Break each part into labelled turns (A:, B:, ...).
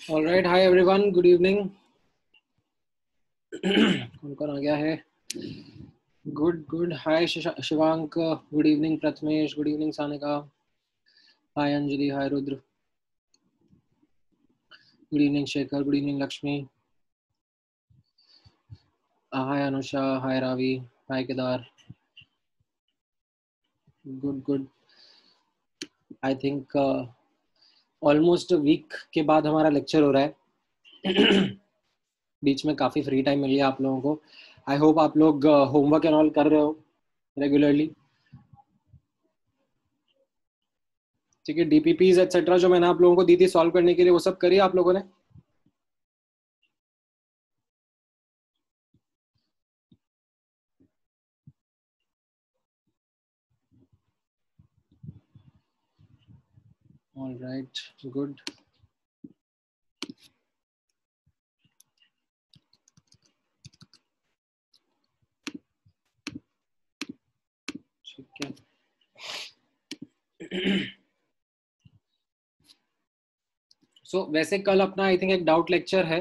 A: All right, hi everyone. Good evening. कौन कौन आ गया है? Good. Hi Shivank. Good evening Pratmesh. Good evening Sanika. Hi Anjali. Hi Rudra. Good evening Shekhar. Good evening Lakshmi. Hi Anusha. Hi Ravi. Hi Kedar. Good. I think almost a week के बाद हमारा lecture हो रहा है. बीच में काफ़ी free time मिल गया आप लोगों को. आई होप आप लोग होमवर्क एंड ऑल कर रहे हो रेगुलरली. ठीक है, डीपीपीज एक्सेट्रा जो मैंने आप लोगों को दी थी सॉल्व करने के लिए, वो सब करिए आप लोगों ने. All right, good. ठीक है. सो वैसे कल अपना आई थिंक एक डाउट लेक्चर है.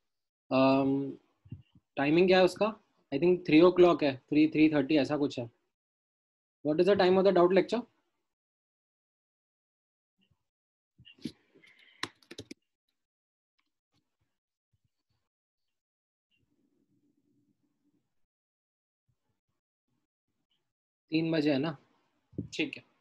A: टाइमिंग क्या है उसका? आई थिंक 3 o'clock है, 3:30 ऐसा कुछ है. What is the time of the doubt lecture? तीन बजे है ना? ठीक है.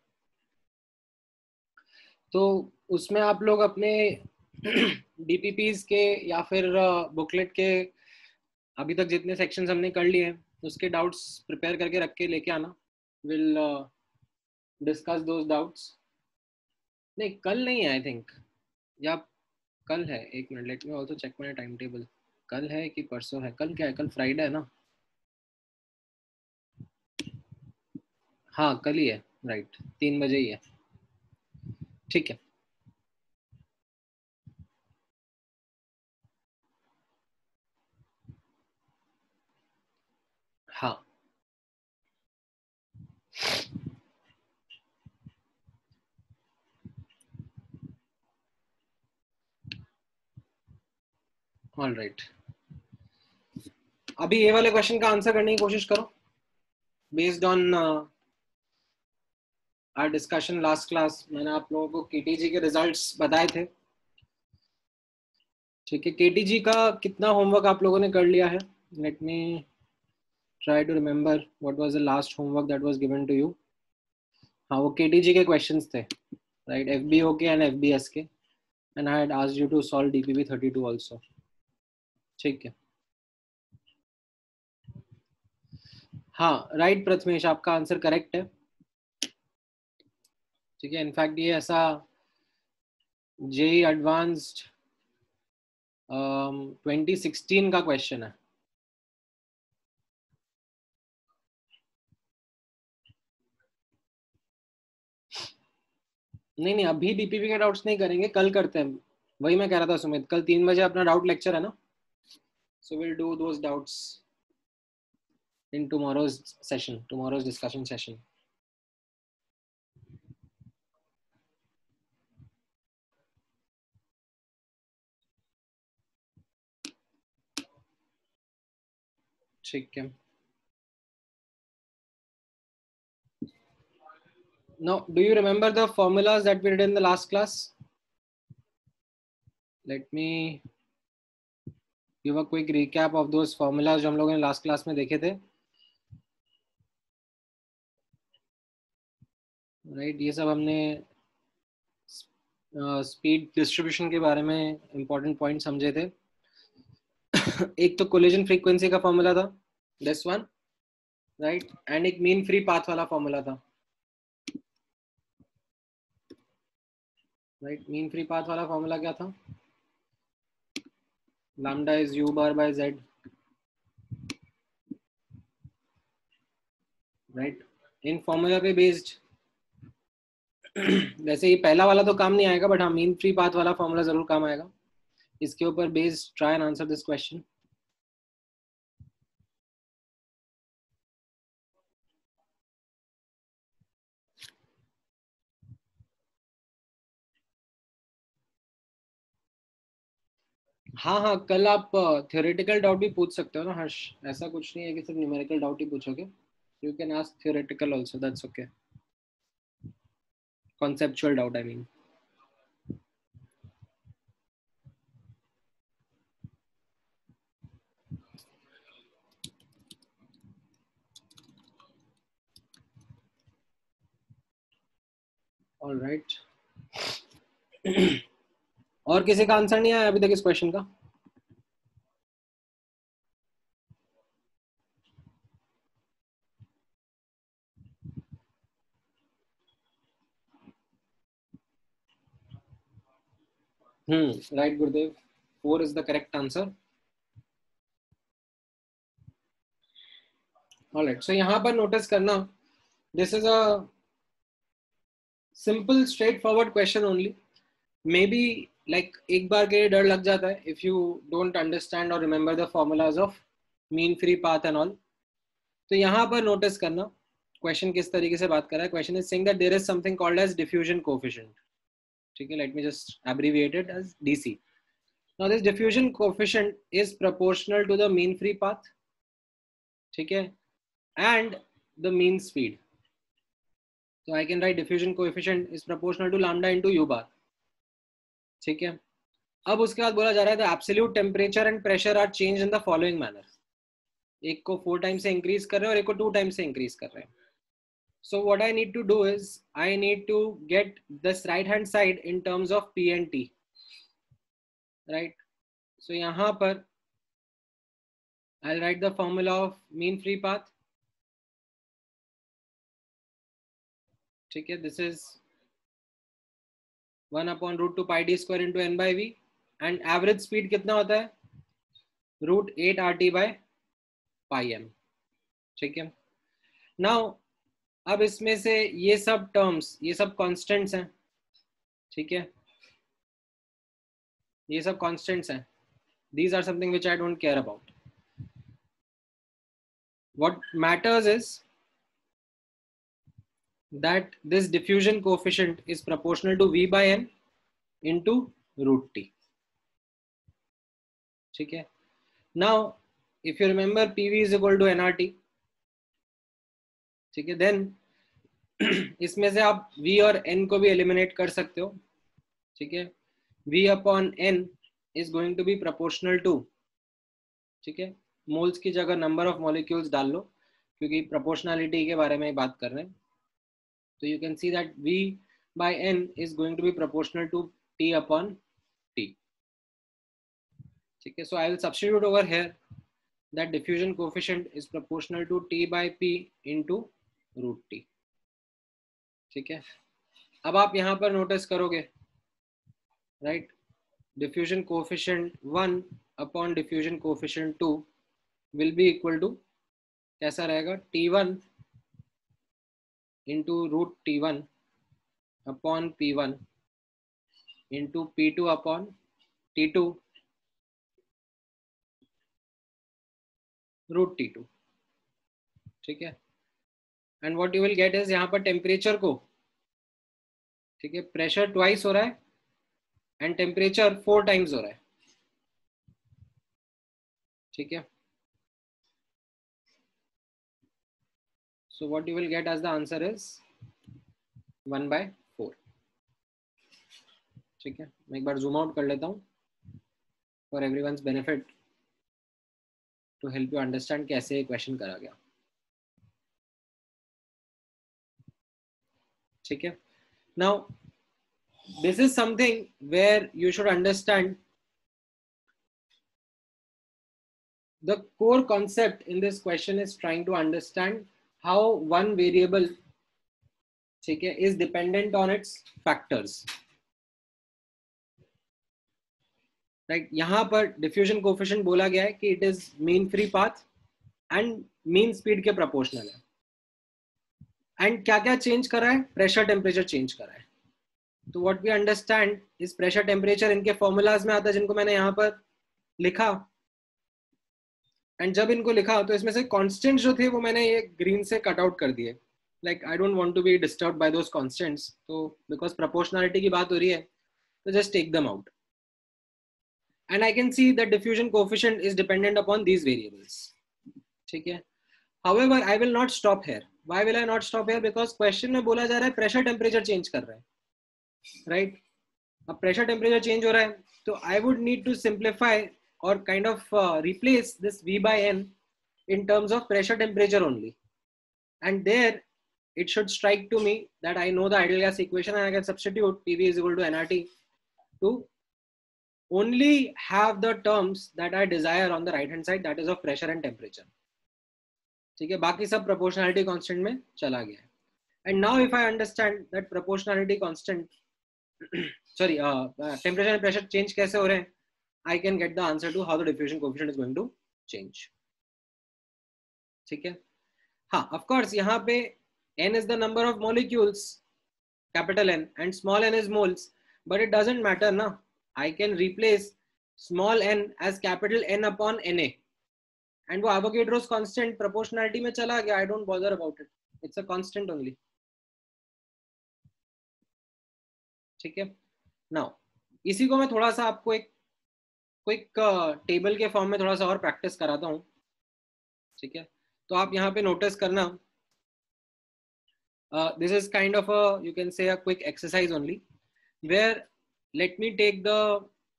A: तो उसमें आप लोग अपने डीपीपीज के या फिर बुकलेट के अभी तक जितने सेक्शंस हमने कर लिए हैं उसके डाउट्स प्रिपेयर करके रख के लेके आना. Will discuss those doubts. नहीं, कल नहीं है आई थिंक. या कल है? एक minute, let me also check my time table. कल है कि परसों है? कल क्या है? कल फ्राइडे है ना? हाँ, कल ही है. राइट, 3 बजे ही है. ठीक है. हाँ. All right. अभी ये वाले क्वेश्चन का आंसर करने की कोशिश करो based on our discussion last class. मैंने आप लोगों को केटीजी के रिजल्ट्स बताए थे. ठीक है, केटीजी का कितना होमवर्क आप लोगों ने कर लिया है? Let me try to remember what was the last homework that was given to you. हाँ, वो केटीजी के क्वेश्चंस थे, राइट? एफबीओ के एंड एफबीएस के. And I had asked you to solve DPP 32 also. ठीक है. हाँ, राइट प्रथमेश, आपका आंसर करेक्ट है. ठीक है. इनफैक्ट ये ऐसा जेई एडवांस्ड 2016 का क्वेश्चन है. नहीं, अभी डीपीपी के डाउट्स नहीं करेंगे, कल करते हैं. वही मैं कह रहा था सुमित, कल 3 बजे अपना डाउट लेक्चर है ना. So will do those doubts in tomorrow's session, tomorrow's discussion session. ठीक है. Now, do you remember the formulas that we did in the last class? Let me give a quick recap of those formulas जो हम लोगों ने last class में देखे थे. Right, ये सब हमने स्पीड डिस्ट्रीब्यूशन के बारे में इंपॉर्टेंट पॉइंट समझे थे. एक तो कोलिजन फ्रीक्वेंसी का फॉर्मूला था, दिस वन, राइट? एंड एक मीन फ्री पाथ वाला फॉर्मूला था, राइट? मीन फ्री पाथ वाला फॉर्मूला क्या था? Lambda is u bar by z, right? इन फॉर्मूला पे बेस्ड वैसे ये पहला वाला तो काम नहीं आएगा, बट हाँ, मीन फ्री पाथ वाला फॉर्मूला जरूर काम आएगा. इसके ऊपर based try and answer this question. हाँ हाँ, कल आप थ्योरेटिकल डाउट भी पूछ सकते हो ना हर्ष, ऐसा कुछ नहीं है कि सिर्फ न्यूमेरिकल डाउट ही पूछोगे. You can ask theoretical also, that's okay. Conceptual doubt I mean. Alright. और किसी का आंसर नहीं आया अभी तक इस क्वेश्चन का? Right Gurudev, 4 is the correct answer. Alright, so यहाँ पर नोटिस करना, this is a simple straightforward question only. Maybe like एक बार के लिए डर लग जाता है इफ यू डोंट अंडरस्टैंड और remember the formulas of mean free path and all. तो यहाँ पर नोटिस करना क्वेश्चन किस तरीके से बात कर रहा है. Question is saying that there is something called as diffusion coefficient. ठीक है, let me just abbreviate it as DC. Now this diffusion coefficient is proportional to the mean free path, ठीक है, and the mean speed. So I can write diffusion coefficient is proportional to lambda into u bar. ठीक है. अब उसके बाद बोला जा रहा है the absolute temperature and pressure are changed in the following manner. एक को 4 टाइम से इंक्रीज कर रहे हैं और एक को 2 टाइम से इंक्रीज कर रहे हैं. So what I need to do is I need to get this right hand side in terms of P and T, right? So यहाँ पर I'll write the formula of mean free path. ठीक है, this is 1/√2 pi d square into n by v, and average speed कितना होता है? √8 RT by pi m. ठीक है. Now अब इसमें से ये सब टर्म्स, ये सब कांस्टेंट्स हैं. ठीक है, ये सब कांस्टेंट्स हैं. These are something which I don't care about. What matters is that this diffusion coefficient is proportional to v by n into √t. ठीक है. Now if you remember PV is equal to nRT, ठीक है, then इसमें से आप v और n को भी एलिमिनेट कर सकते हो. ठीक है, v upon n is going to be proportional to, ठीक है, मोल्स की जगह नंबर ऑफ मॉलिक्यूल्स डाल लो क्योंकि प्रोपोर्शनलिटी के बारे में बात कर रहे हैं. तो you can see that v by n is going to be proportional to t upon t. ठीक है, so I will substitute over here that diffusion coefficient is proportional to t by p into √t. ठीक है. अब आप यहाँ पर notice करोगे, right, diffusion coefficient 1 upon diffusion coefficient 2 will be equal to कैसा रहेगा? t1 into √t1 upon p1 into p2 upon t2 √t2. ठीक है. And what you will get is यहाँ पर टेम्परेचर को, ठीक है, प्रेशर ट्वाइस हो रहा है एंड टेम्परेचर 4 टाइम्स हो रहा है. ठीक है. So what you will get as the answer is 1/4. ठीक है, मैं एक बार जूम आउट कर लेता हूँ for everyone's benefit to help you understand कैसे ये क्वेश्चन करा गया. ठीक है. Now this is something where you should understand the core concept in this question is trying to understand how one variable, ठीक है, is dependent on its factors. Right, यहाँ पर डिफ्यूजन कोएफिशिएंट बोला गया है कि it is mean free path and mean speed के proportional है. एंड क्या क्या चेंज कर रहा है? प्रेशर टेम्परेचर चेंज कर रहा है. तो what we understand is pressure temperature इनके फॉर्मूलाज में आता है जिनको मैंने यहाँ पर लिखा. एंड जब इनको लिखा तो इसमें से कांस्टेंट्स जो थे वो मैंने ये ग्रीन से कट आउट कर दिए. Like I don't want to be disturbed by those constants. तो बिकॉज प्रोपोर्शनलिटी की बात हो रही है तो just take them out. and I can see that diffusion coefficient is dependent upon these variables. ठीक है. However, I will not stop here. Why will I not stop here? Because question में बोला जा रहा है pressure temperature change कर रहा है, right? अब pressure temperature change हो रहा है, तो I would need to simplify or kind of replace this V by N in terms of pressure temperature only. And there it should strike to me that I know the ideal gas equation and I can substitute PV is equal to nRT to only have the terms that I desire on the right hand side, that is of pressure and temperature. ठीक है, बाकी सब proportionality constant में चला गया है. And now if I understand that proportionality constant sorry temperature and pressure change कैसे हो रहे हैं, I can get the answer to how the diffusion coefficient is going to change. ठीक है. हाँ, of course यहाँ पे n is the number of molecules, capital N, and small n is moles, but it doesn't matter ना. I can replace small n as capital N upon Na, and वो Avogadro's constant proportionality में चला गया. I don't bother about it. It's a constant only. ठीक है. Now इसी को मैं थोड़ा सा आपको एक क्विक टेबल के फॉर्म में थोड़ा सा और प्रैक्टिस कराता हूँ. ठीक है, तो आप यहाँ पे नोटिस करना. This is kind of a, you can say, a quick exercise only, where let me take the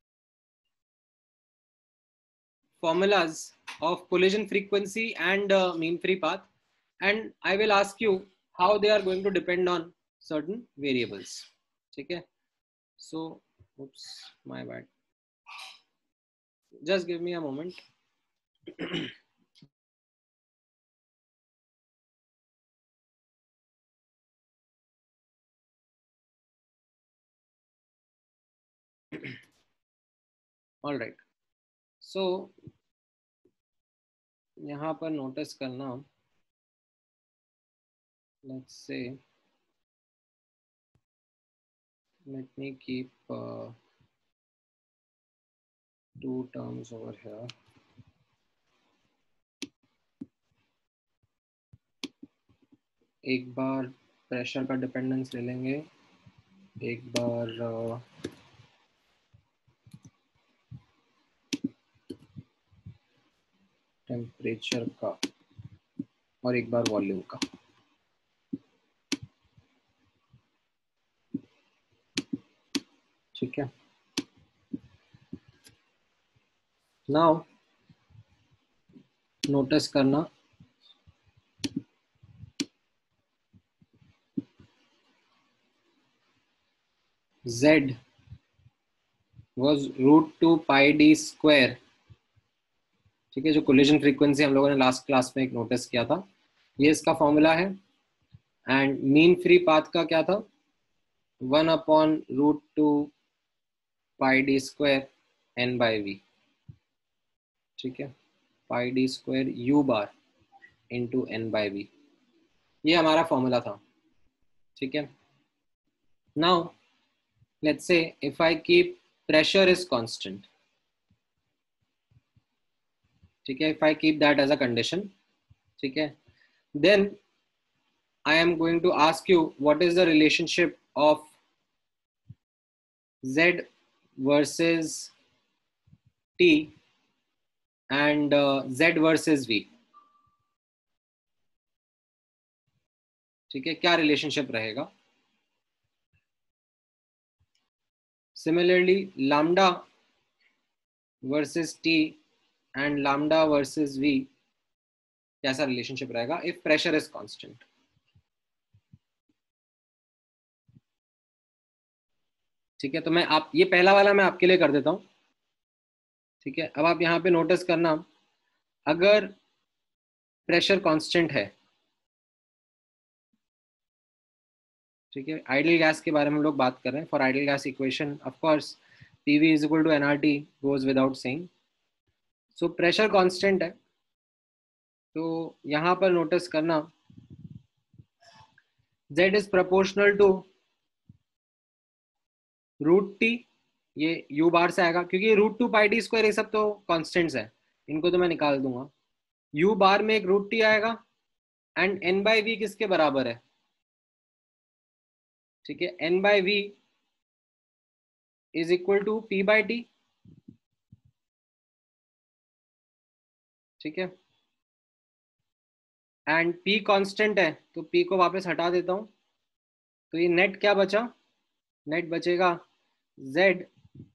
A: formulas of collision frequency and mean free path, and I will ask you how they are going to depend on certain variables. Okay, so oops, my bad, just give me a moment. All right, so यहाँ पर notice करना, let's say let me keep two terms over here. एक बार pressure का dependence ले लेंगे, एक बार temperature का, और एक बार वॉल्यूम का. ठीक है. नाउ नोटिस करना, Z was √2 pi d square. ठीक है, जो कोलिजन फ्रीक्वेंसी हम लोगों ने लास्ट क्लास में एक नोटिस किया था, ये इसका फॉर्मूला है. एंड मीन फ्री पाथ का क्या था, 1/√2 pi d square n by v. ठीक है, pi d square u bar into n by v, ये हमारा फॉर्मूला था. ठीक है. Now let's say if I keep pressure is constant, ठीक है, if I keep that as a condition, ठीक है, then I am going to ask you what is the relationship of Z versus T and Z versus V. ठीक है, क्या relationship रहेगा. Similarly, lambda versus T and lambda versus V, कैसा relationship रहेगा if pressure is constant. ठीक है, तो मैं आप ये पहला वाला मैं आपके लिए कर देता हूँ. ठीक है, अब आप यहाँ पे नोटिस करना, अगर प्रेशर कांस्टेंट है, ठीक है, आइडियल गैस के बारे में हम लोग बात कर रहे हैं. For ideal gas equation of course PV is equal to nRT goes without saying. So pressure constant है, तो यहाँ पर नोटिस करना Z is proportional to √T, ये U बार से आएगा क्योंकि √2 pi d square ये सब तो कांस्टेंट्स है, इनको तो मैं निकाल दूंगा. U बार में एक √T आएगा एंड n by v किसके बराबर है. ठीक है, n by v is equal to p by t. ठीक है, एंड P कांस्टेंट है तो P को वापस हटा देता हूँ, तो ये नेट क्या बचा, नेट बचेगा Z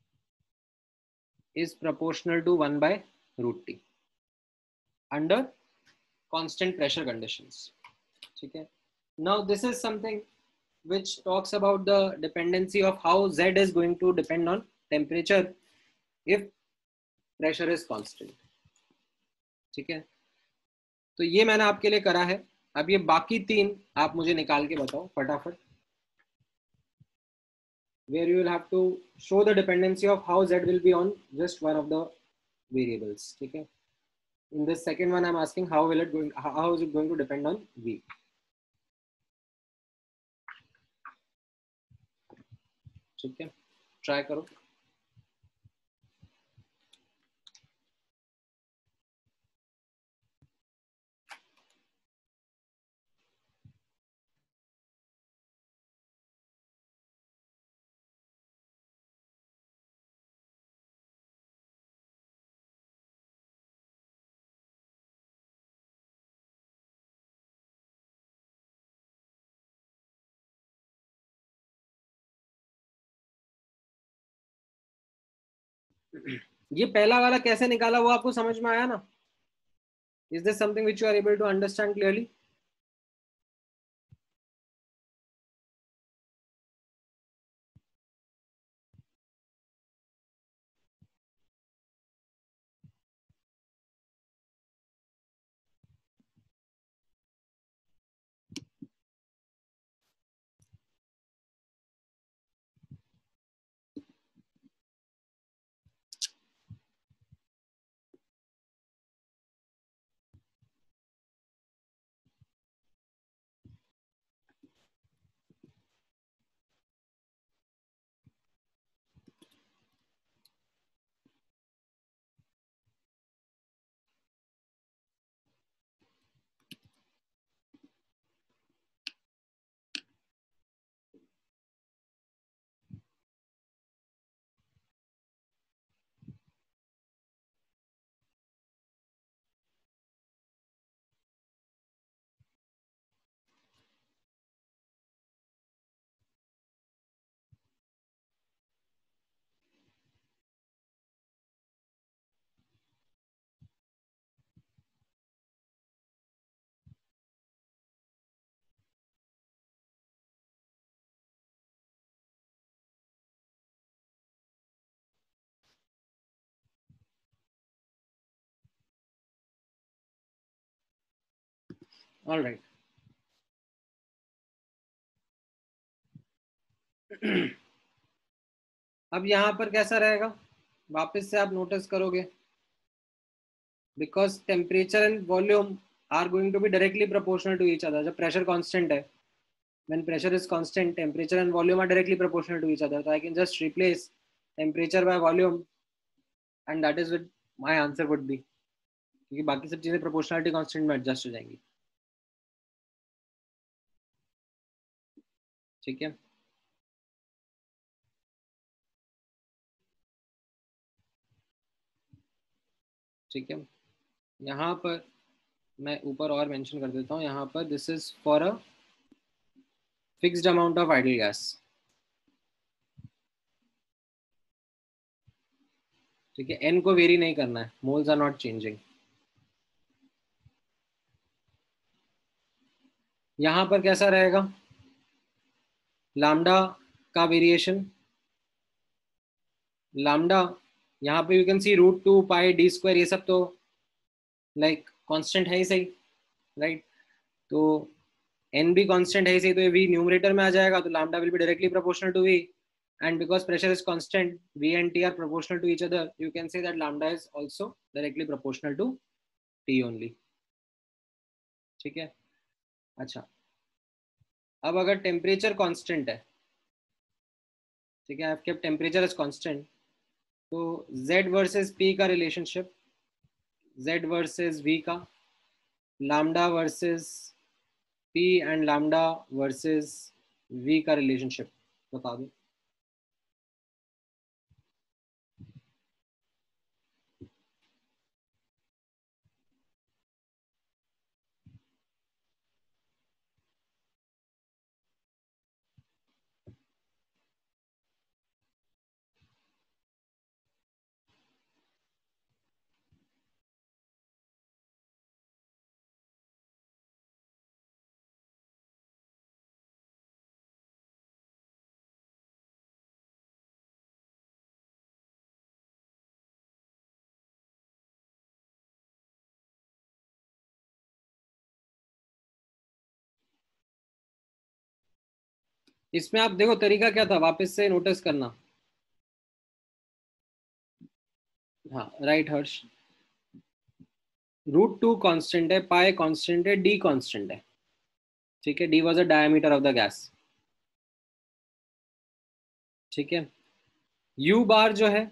A: is proportional to 1/√T under constant pressure conditions. ठीक है, now this is something which talks about the dependency of how Z is going to depend on temperature if pressure is constant. ठीक है, तो ये मैंने आपके लिए करा है। अब ये बाकी तीन आप मुझे निकाल के बताओ फटाफट, where you will have to show the dependency of how Z will be on just one of the variables. ठीक है, in this second one I'm asking how is it going to depend on V. ठीक है, try करो। ये पहला वाला कैसे निकाला वो आपको समझ में आया ना? Is this something which you are able to understand clearly? Alright, अब यहाँ पर कैसा रहेगा, वापस से आप नोटिस करोगे, because temperature and volume are going to be directly proportional to each other. जब प्रेशर कांस्टेंट है, when pressure is constant, temperature and volume are directly proportional to each other, so I can just replace temperature by volume and that is what my answer would be, क्योंकि बाकी सब चीजें proportionality constant में adjust हो जाएंगी। ठीक है, ठीक है, यहाँ पर मैं ऊपर और मेंशन कर देता हूँ, यहाँ पर this is for a fixed amount of ideal gas. ठीक है, n को वेरी नहीं करना है, मोल्स आर नॉट चेंजिंग। यहाँ पर कैसा रहेगा, लैम्डा का वेरिएशन, लैम्डा यहाँ पे यू कैन सी √2π d², ये सब तो लाइक कांस्टेंट है ही सही, राइट? तो n भी कांस्टेंट है ही सही, तो ये v न्यूमरेटर में आ जाएगा, तो lambda will be directly proportional to v, and because pressure is constant, v and t are proportional to each other, you can say that lambda is also directly proportional to t only. ठीक है, अच्छा, अब अगर temperature constant है, ठीक है, I have kept temperature as constant, तो z versus p का रिलेशनशिप, z वर्सेस v का, lambda versus p and lambda versus v का रिलेशनशिप बता दो। इसमें आप देखो तरीका क्या था, वापस से नोटिस करना। हाँ राइट हर्ष। √2 कांस्टेंट है, पाई कांस्टेंट है, डी कांस्टेंट है। ठीक है, d was the diameter of the gas. ठीक है, यू बार जो है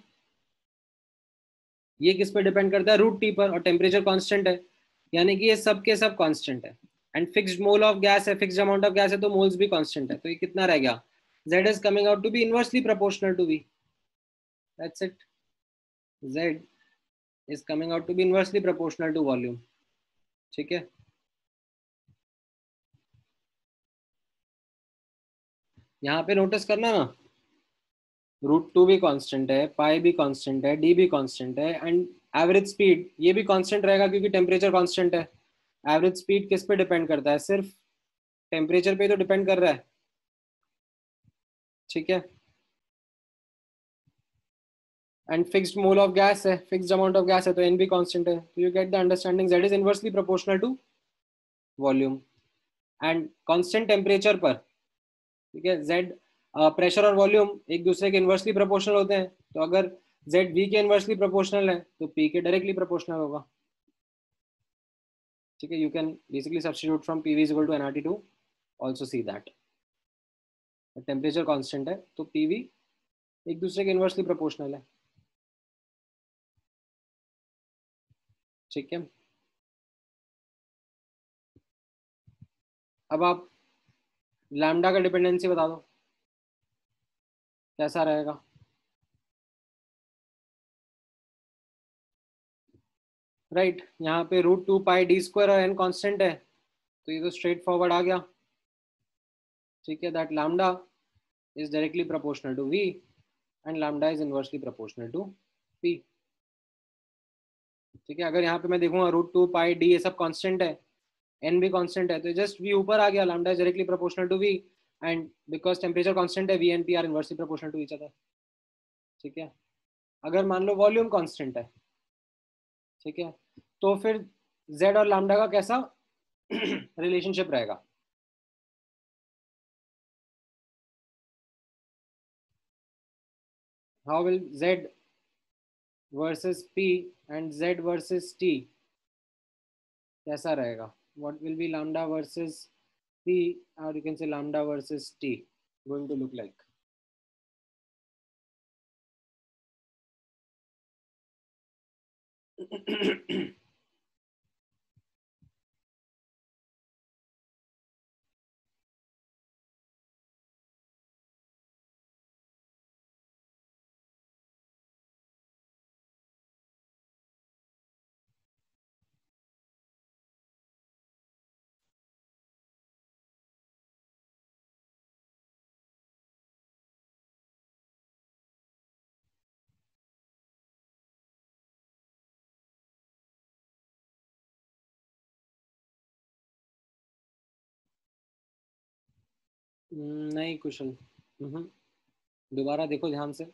A: ये किस पे डिपेंड करता है, √T पर, और टेम्परेचर कांस्टेंट है, यानी कि ये सब के सब कांस्टेंट है। And fixed mole of gas है, फिक्स्ड अमाउंट ऑफ गैस है, तो मोल्स भी कांस्टेंट है। तो ये कितना रह गया, Z is coming out to be inversely proportional to V। That's it. Z is coming out to be inversely proportional to volume. ठीक है, यहाँ पे नोटिस करना ना, √2 भी कांस्टेंट है, पाई भी कांस्टेंट है, डी भी कांस्टेंट है, एंड एवरेज स्पीड ये भी कांस्टेंट रहेगा क्योंकि टेम्परेचर कांस्टेंट है। एवरेज स्पीड किस पे डिपेंड करता है, सिर्फ टेम्परेचर पे तो डिपेंड कर रहा है। ठीक है, and fixed mole of gas है, फिक्स्ड अमाउंट ऑफ गैस है, तो एन भी कांस्टेंट है। तो you get the understanding, z is inversely proportional to volume. And constant temperature पर, ठीक है, जेड, प्रेशर और वॉल्यूम एक दूसरे के इनवर्सली प्रोपोर्शनल होते हैं। तो अगर जेड वी के इनवर्सली प्रोपोर्शनल है तो पी के डायरेक्टली प्रोपोर्शनल होगा। ठीक है, you can basically substitute from p v is equal to nRT to also see that. Temperature constant है तो पी वी एक दूसरे के इनवर्सली प्रोपोर्शनल है। ठीक है, अब आप लैम्डा का डिपेंडेंसी बता दो कैसा रहेगा। राइट यहाँ पे √2 पाई डी स्क्वायर और एन कांस्टेंट है, तो ये तो स्ट्रेट फॉरवर्ड आ गया। ठीक है, that lambda is directly proportional to v and lambda is inversely proportional to p. ठीक है, अगर यहाँ पे मैं देखूंगा √2 पाई डी ये सब कांस्टेंट है, एन भी कांस्टेंट है, तो जस्ट वी ऊपर आ गया, lambda is directly proportional to v, and because temperature constant है v and p are inversely proportional to each other. ठीक है, अगर मान लो वॉल्यूम कांस्टेंट है, ठीक है, तो फिर जेड और लैम्डा का कैसा रिलेशनशिप रहेगा। How will z versus p and z versus t कैसा रहेगा, what will be lambda versus p, or you can say lambda versus t going to look like। नहीं कुशल, दोबारा देखो ध्यान से।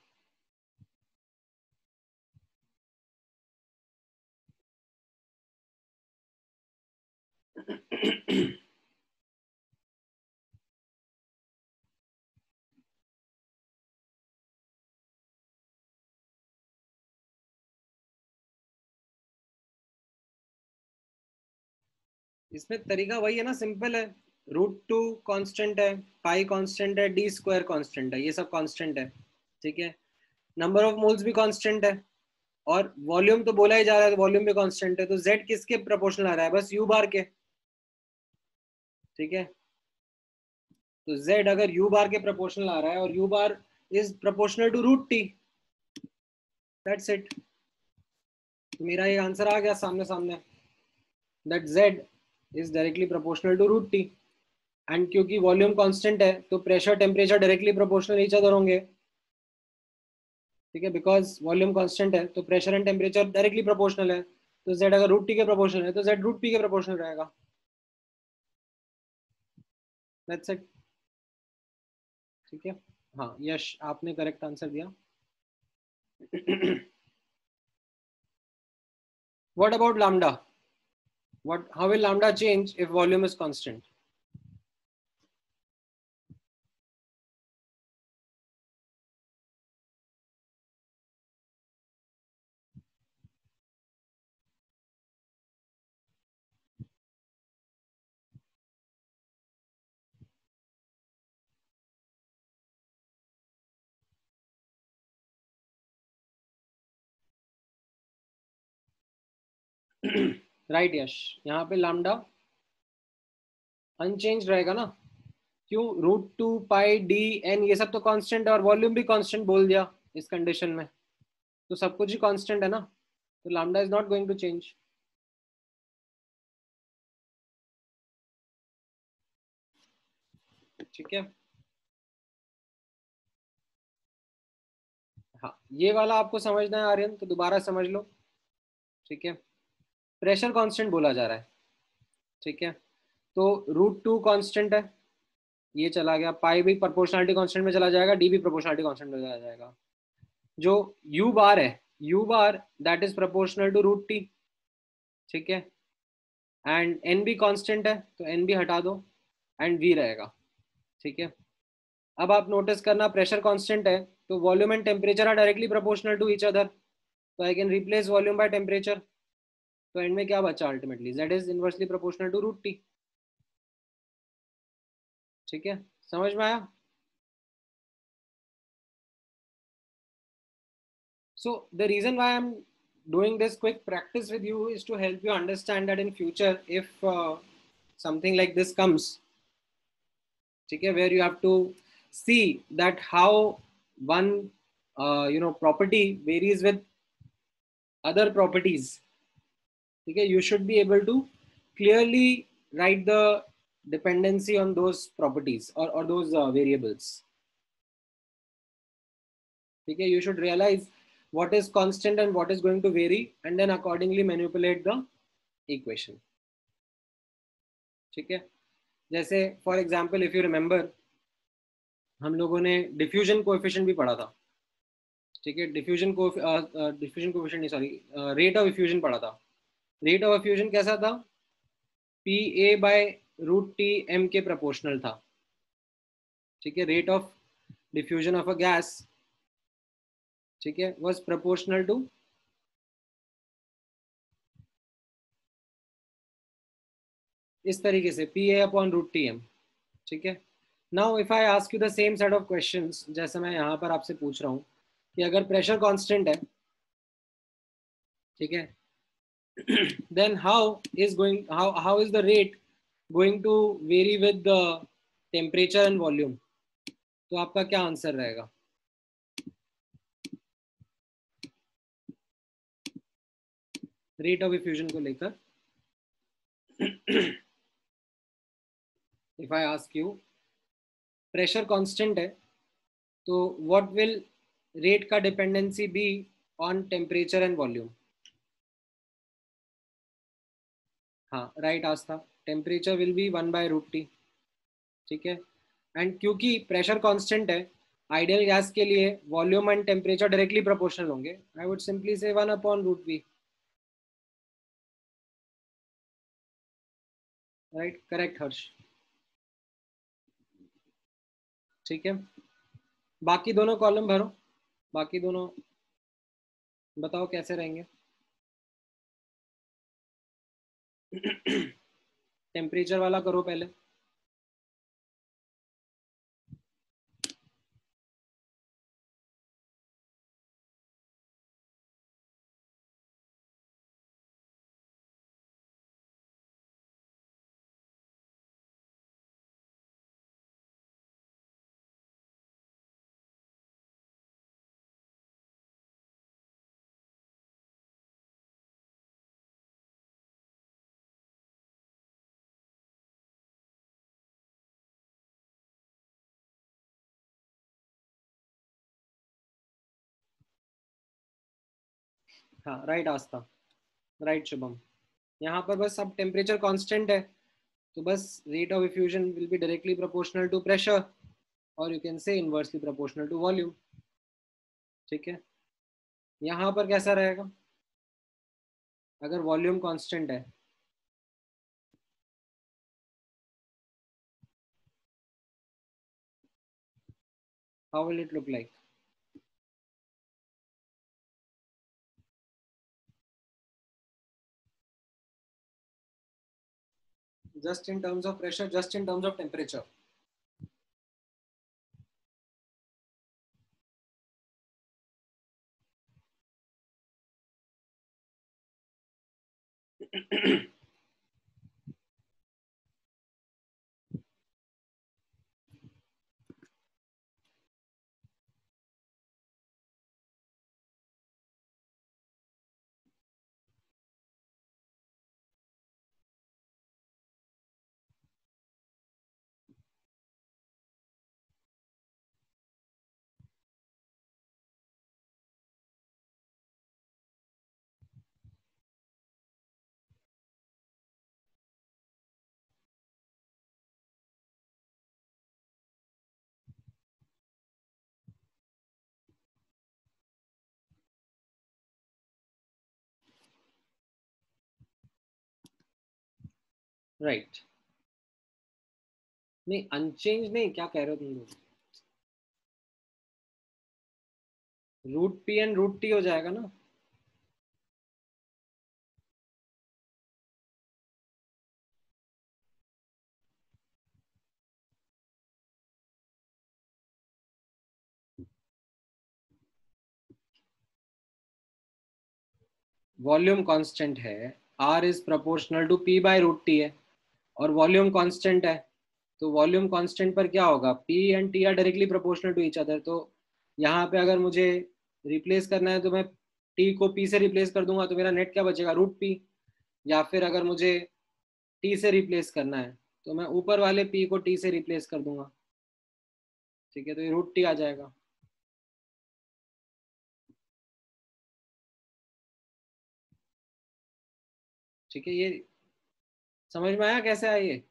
A: इसमें तरीका वही है ना, सिंपल है। √2 कांस्टेंट है, पाई कांस्टेंट है, डी स्क्वायर कांस्टेंट है, ये सब कांस्टेंट है। ठीक है, नंबर ऑफ मोल्स भी कांस्टेंट है, और वॉल्यूम तो बोला ही जा रहा है, तो वॉल्यूम भी कांस्टेंट है। तो जेड किसके प्रोपोर्शनल आ रहा है, बस यू बार के। ठीक है, तो z अगर u बार के प्रोपोर्शनल आ रहा है और u bar is proportional to √T, that's it. तो मेरा ये आंसर आ गया सामने सामने, that z is directly proportional to √T। And क्योंकि वॉल्यूम कांस्टेंट है तो pressure temperature directly proportional each other होंगे। ठीक है, बिकॉज वॉल्यूम कांस्टेंट है तो pressure and temperature directly proportional है। तो z अगर √T के प्रोपोर्शनल है तो z √P के प्रोपोर्शनल रहेगा। That's it. ठीक है, हाँ यश आपने करेक्ट आंसर दिया। What about lambda? What? How will lambda change if volume is constant? Right Yash, यहाँ पे लैम्डा अनचेंज रहेगा ना, क्यों, √2 π d n ये सब तो कांस्टेंट है और वॉल्यूम भी कांस्टेंट बोल दिया इस कंडीशन में, तो सब कुछ ही कांस्टेंट है ना, तो lambda is not going to change. ठीक है, हाँ ये वाला आपको समझना है आर्यन तो दोबारा समझ लो। ठीक है, प्रेशर कांस्टेंट बोला जा रहा है। ठीक है, तो √2 कांस्टेंट है, ये चला गया, पाई भी प्रोपोर्शनलिटी कांस्टेंट में चला जाएगा, डी भी प्रोपोर्शनलिटी कांस्टेंट में चला जाएगा। जो यू बार है, u bar that is proportional to √t। ठीक है, एंड एन भी कांस्टेंट है तो एन भी हटा दो एंड वी रहेगा। ठीक है, अब आप नोटिस करना प्रेशर कांस्टेंट है तो volume and temperature are directly proportional to each other, तो I can replace volume by temperature, तो एंड में क्या बचा ultimately, z is inversely proportional to √t। ठीक है, समझ में आया? So the reason why I'm doing this quick practice with you is to help you understand that in future, if something like this comes, okay, where you have to see that how one property varies with other properties. Okay, you should be able to clearly write the dependency on those properties or those variables. Okay, you should realize what is constant and what is going to vary, and then accordingly manipulate the equation. ठीक है, जैसे for example if you remember, हम लोगों ने diffusion coefficient भी पढ़ा था। ठीक है, डिफ्यूजन कोएफिशिएंट नहीं, सॉरी, रेट ऑफ इफ्यूजन पढ़ा था। रेट ऑफ इफ्यूजन कैसा था, p a by √t m के प्रोपोर्शनल था। ठीक है, rate of diffusion of a gas, ठीक है, वाज प्रोपोर्शनल टू, इस तरीके से p a upon √t m। ठीक है, now if I ask you the same set of questions जैसे मैं यहाँ पर आपसे पूछ रहा हूँ कि अगर प्रेशर कांस्टेंट है, ठीक है, then how is the rate going to vary with the temperature and volume, तो आपका क्या आंसर रहेगा? रेट ऑफ इफ्यूजन को लेकर if I ask you pressure constant है तो व्हाट विल रेट का dependency be on temperature and volume? हाँ right Aastha, temperature will be 1/√t। ठीक है, एंड क्योंकि प्रेशर कांस्टेंट है, आइडियल गैस के लिए volume and temperature directly proportional होंगे, I would simply say 1/√v। Right, correct Harsh. ठीक है, बाकी दोनों कॉलम भरो, बाकी दोनों बताओ कैसे रहेंगे। टेम्परेचर वाला करो पहले। हाँ राइट आस्था, राइट शुभम, यहाँ पर बस अब टेम्परेचर कांस्टेंट है तो बस rate of effusion will be directly proportional to pressure और you can say inversely proportional to volume. ठीक है, यहाँ पर कैसा रहेगा अगर वॉल्यूम कांस्टेंट है? How will it look like? just in terms of pressure, just in terms of temperature? Right नहीं, अनचेंज नहीं, क्या कह रहे हो तुम लोग? Root p and root t हो जाएगा ना। वॉल्यूम कांस्टेंट है, r is proportional to p by root t है, और वॉल्यूम कांस्टेंट है, तो वॉल्यूम कांस्टेंट पर क्या होगा, P and T R directly proportional to each other. तो यहाँ पे अगर मुझे रिप्लेस करना है तो मैं टी को पी से रिप्लेस कर दूंगा, तो मेरा नेट क्या बचेगा, रूट पी। या फिर अगर मुझे टी से रिप्लेस करना है तो मैं ऊपर वाले पी को टी से रिप्लेस कर दूंगा। ठीक है, तो ये रूट टी आ जाएगा। ठीक है, ये समझ में आया कैसे आया ये?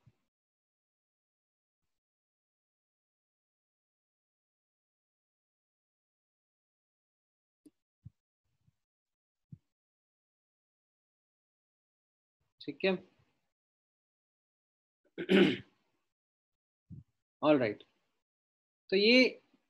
A: ठीक है। ऑल राइट, तो ये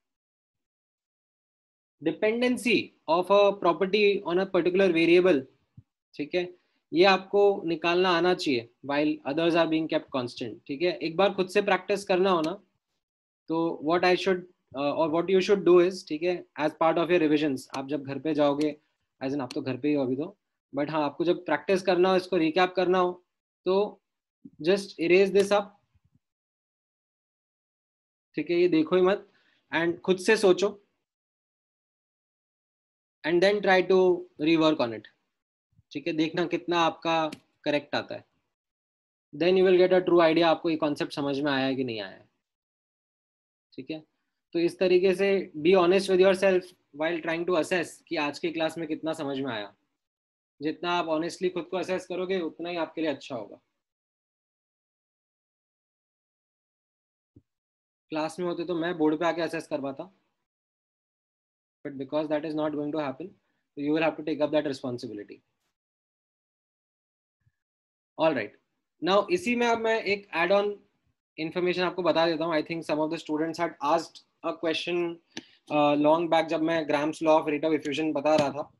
A: dependency of a property on a particular variable, ठीक है, ये आपको निकालना आना चाहिए while others are being kept constant। ठीक है, एक बार खुद से प्रैक्टिस करना हो ना, तो what I should और what you should do is, ठीक है, as part of your revisions, आप जब घर पे जाओगे, एज एन आप तो घर पे ही हो अभी तो, बट हाँ, आपको जब प्रैक्टिस करना हो, इसको रिकैप करना हो, तो जस्ट इरेज दिस अप। ठीक है, ये देखो ही मत, एंड खुद से सोचो, and then try to rework on it. ठीक है, देखना कितना आपका करेक्ट आता है, then you will get a true idea आपको ये कॉन्सेप्ट समझ में आया है कि नहीं आया है। ठीक है, तो इस तरीके से be honest with yourself while trying to assess कि आज की क्लास में कितना समझ में आया। जितना आप ऑनेस्टली खुद को असेस करोगे उतना ही आपके लिए अच्छा होगा। क्लास में होते तो मैं बोर्ड पे आके असेस कर पाता, but because that is not going to happen, you will have to take up that responsibility. All right, now इसी में अब मैं एक एड ऑन इन्फॉर्मेशन आपको बता देता हूँ। I think some of the students had asked a question long back, जब मैं Graham's law of rate of effusion बता रहा था,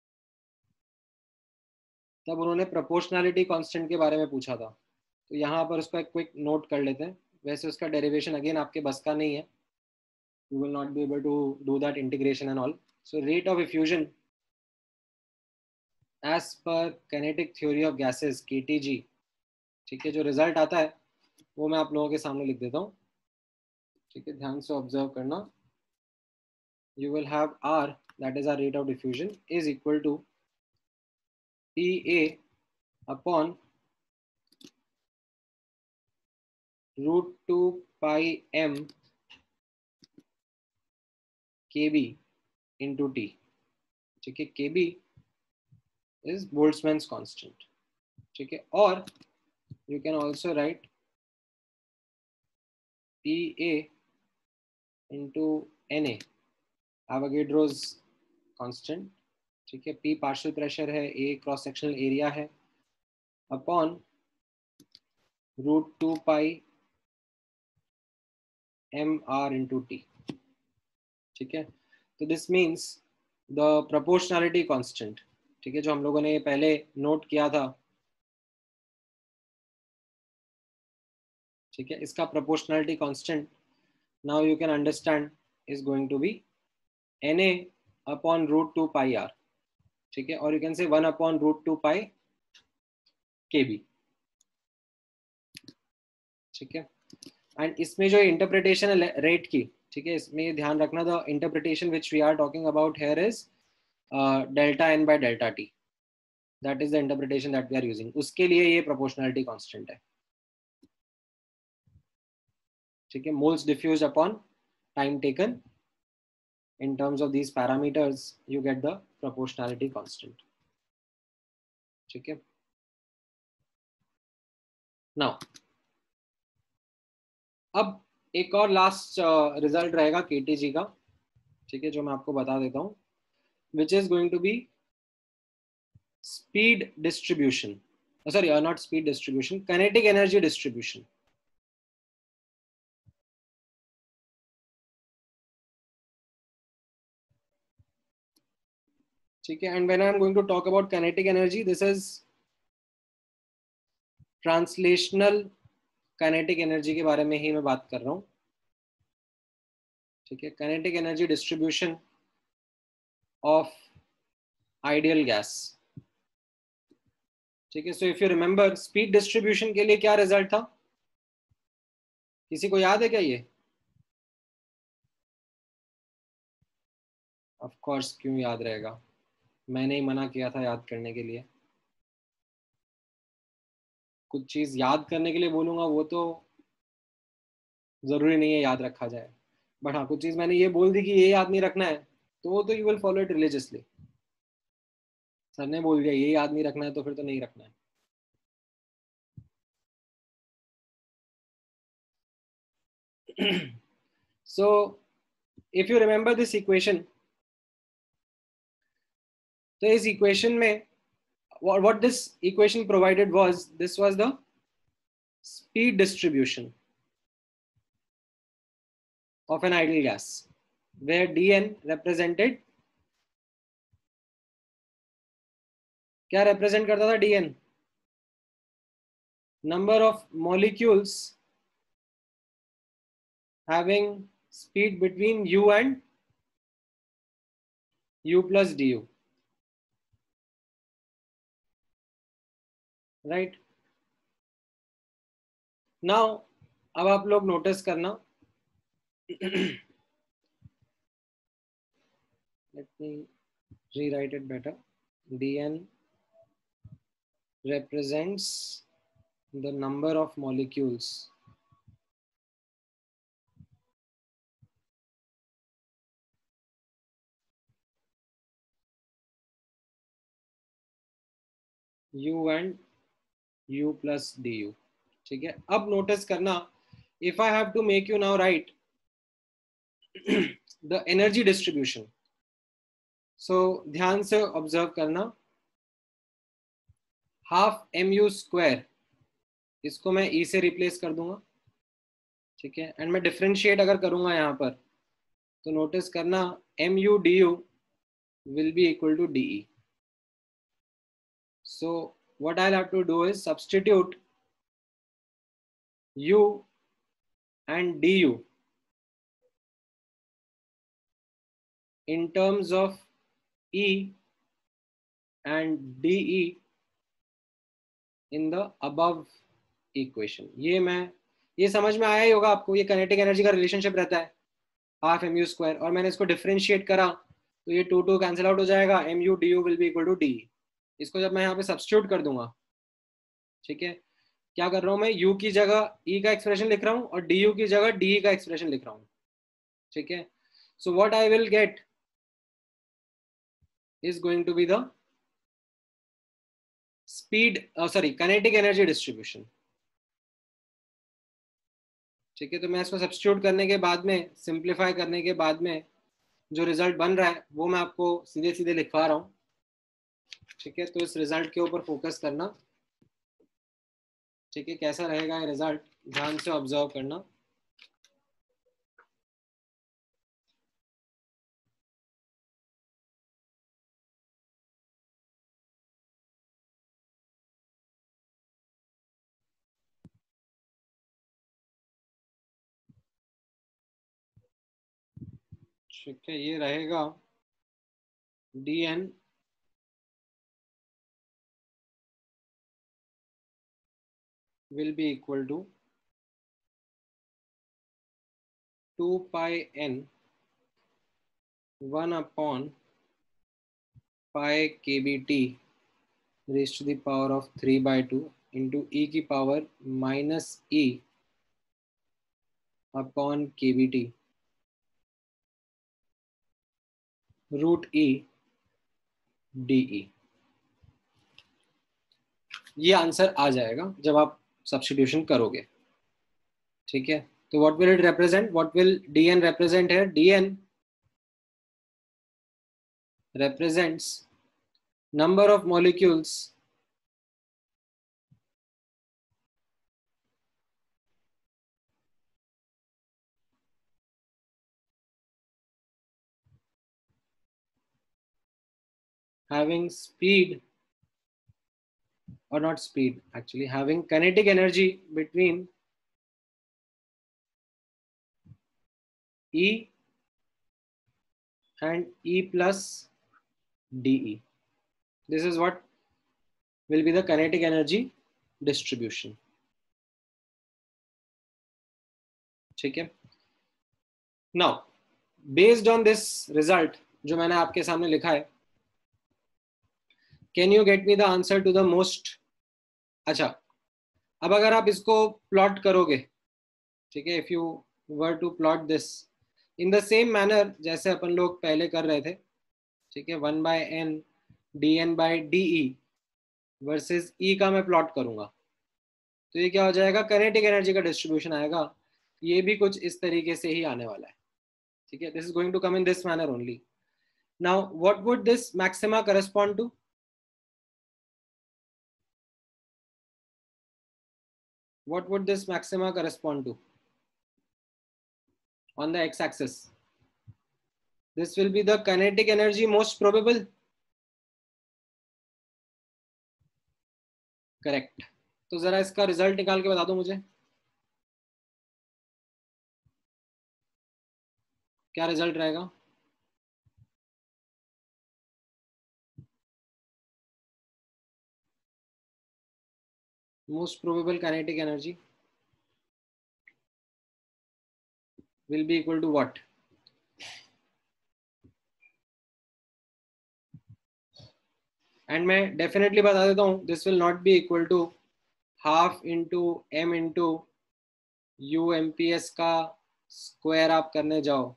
A: तब उन्होंने प्रोपोर्शनैलिटी कांस्टेंट के बारे में पूछा था। तो यहाँ पर उसका एक क्विक नोट कर लेते हैं। वैसे उसका डेरिवेशन अगेन आपके बस का नहीं है, you will not be able to do that integration and all. So rate of effusion as per kinetic theory of gases KTG, ठीक है, जो रिजल्ट आता है वो मैं आप लोगों के सामने लिख देता हूँ। ठीक है, ध्यान से ऑब्जर्व करना। you will have R, that is our rate of diffusion, is equal to PA upon root 2 pi m KB into T। ठीक है, KB is Boltzmann's constant। ठीक है, और you can also write PA into NA, Avogadro's constant। ठीक है, P partial pressure है, A cross sectional area है, upon root 2 pi MR into T। ठीक है, तो this means the proportionality constant, ठीक है, जो हम लोगों ने पहले नोट किया था, ठीक है, इसका proportionality constant now you can understand is going to be Na upon root 2 pi R. ठीक है, और यू कैन से 1 अपॉन रूट 2 पाई केबी, ठीक है। एंड इसमें जो इंटरप्रिटेशन है रेट की, ठीक है, इसमें ध्यान रखना, the interpretation which we are talking about here is delta N by delta T, that is the interpretation that we are using, उसके लिए ये प्रोपोर्शनलिटी कांस्टेंट है, ठीक है। Moles diffuse upon time taken, in terms of these parameters you get the proportionality constant, ठीक है। now अब एक और लास्ट रिजल्ट रहेगा केटीजी का, ठीक है, जो मैं आपको बता देता हूँ, which is going to be speed distribution, sorry not speed distribution, kinetic energy distribution, ठीक है। and when I am going to talk about kinetic energy, this is translational kinetic energy के बारे में ही मैं बात कर रहा हूँ, ठीक है। Kinetic energy distribution of ideal gas, ठीक है। So if you remember speed distribution के लिए क्या रिजल्ट था, किसी को याद है क्या ये? ऑफ कोर्स, क्यों याद रहेगा, मैंने ही मना किया था याद करने के लिए। कुछ चीज याद करने के लिए बोलूंगा वो तो जरूरी नहीं है याद रखा जाए, बट हाँ कुछ चीज मैंने ये बोल दी कि ये याद नहीं रखना है, तो वो तो you will follow it religiously. Sir ने बोल दिया ये याद नहीं रखना है तो फिर तो नहीं रखना है। So if you remember this equation, तो इस इक्वेशन में what this equation provided was, this was the speed distribution of an ideal gas where dn represented, क्या represent करता था dn, number of molecules having speed between u and u plus du, right? Now अब आप लोग notice करना, let me rewrite it better, dn represents the number of molecules u and u plus du, ठीक है। अब notice करना, if I have to make you now write the energy distribution, so ध्यान से ऑब्जर्व करना, half M you square, इसको मैं ई से रिप्लेस कर दूंगा, ठीक है। एंड मैं डिफ्रेंशिएट अगर करूंगा यहाँ पर, तो नोटिस करना M U D U will be equal to D E. So what I have to do is substitute u and du in terms of E and dE in the above equation। ये समझ में आया ही होगा आपको, ये kinetic energy का relationship रहता है हाफ एम यू स्क्वायर, और मैंने इसको डिफरेंशिएट करा तो ये टू टू कैंसिल आउट हो जाएगा, M U D U will be equal to D. इसको जब मैं यहाँ पे सब्स्टिट्यूट कर दूंगा, ठीक है, क्या कर रहा हूँ मैं, u की जगह e का एक्सप्रेशन लिख रहा हूँ और du की जगह de का एक्सप्रेशन लिख रहा हूँ, ठीक है। So what I will get is going to be the speed, sorry, kinetic energy distribution, ठीक है। तो मैं इसको सब्स्टिट्यूट करने के बाद में, सिंप्लीफाई करने के बाद में जो रिजल्ट बन रहा है वो मैं आपको सीधे सीधे लिखवा रहा हूँ, ठीक है। तो इस रिजल्ट के ऊपर फोकस करना, ठीक है। कैसा रहेगा ये रिजल्ट, ध्यान से ऑब्जर्व करना, ठीक है। ये रहेगा dn will be equal to 2 pi n 1 upon pi kbt raised to the power of 3 by 2 into e की power minus e upon kbt root e de। ये आंसर आ जाएगा जब आप सब्स्टिट्यूशन करोगे। ठीक है, तो what will it represent, what will dn represent है? dn represents number of molecules having speed, or not speed, actually having kinetic energy between E and E plus dE. This is what will be the kinetic energy distribution. ठीक है, now based on this result जो मैंने आपके सामने लिखा है, can you get me the answer to the most? अच्छा, अब अगर आप इसको प्लॉट करोगे, ठीक है, if you were to plot this in the same manner जैसे अपन लोग पहले कर रहे थे, ठीक है, 1 by N D N by D E versus E का मैं प्लॉट करूंगा, तो ये क्या हो जाएगा? काइनेटिक एनर्जी का डिस्ट्रीब्यूशन आएगा। ये भी कुछ इस तरीके से ही आने वाला है। ठीक है, this is going to come in this manner only. Now what would this maxima correspond to? What would this maxima correspond to on the x-axis? This will be the kinetic energy most probable. Correct. तो जरा इसका result निकाल के बता दो मुझे, क्या result रहेगा? Most probable kinetic energy will be equal to what? And मैं डेफिनेटली बता देता हूँ, this will not be equal to half into M into U M P S का स्क्वायर आप करने जाओ,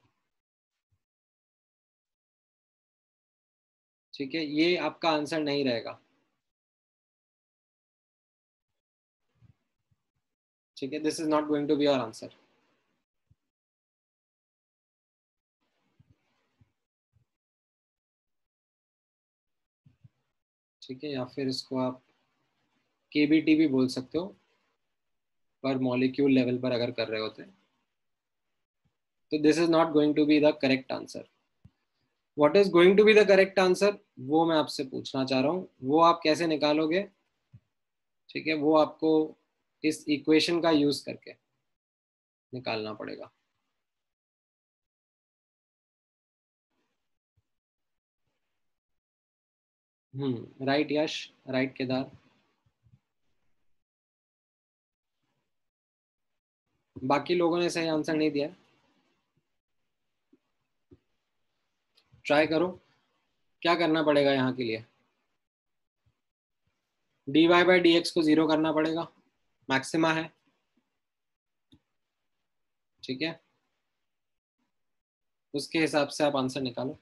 A: ठीक है, ये आपका आंसर नहीं रहेगा। ठीक है, this is not going to be your answer. ठीक है, या फिर इसको आप केबीटी भी बोल सकते हो, पर मॉलिक्यूल लेवल पर अगर कर रहे होते, तो this is not going to be the correct answer. What is going to be the correct answer, वो मैं आपसे पूछना चाह रहा हूँ, वो आप कैसे निकालोगे? ठीक है, वो आपको इस इक्वेशन का यूज करके निकालना पड़ेगा। Right Yash, right Kedar. बाकी लोगों ने सही आंसर नहीं दिया, ट्राई करो। क्या करना पड़ेगा यहाँ के लिए? dy बाई डी एक्स को जीरो करना पड़ेगा, मैक्सिमा है। ठीक है, उसके हिसाब से आप आंसर निकालो।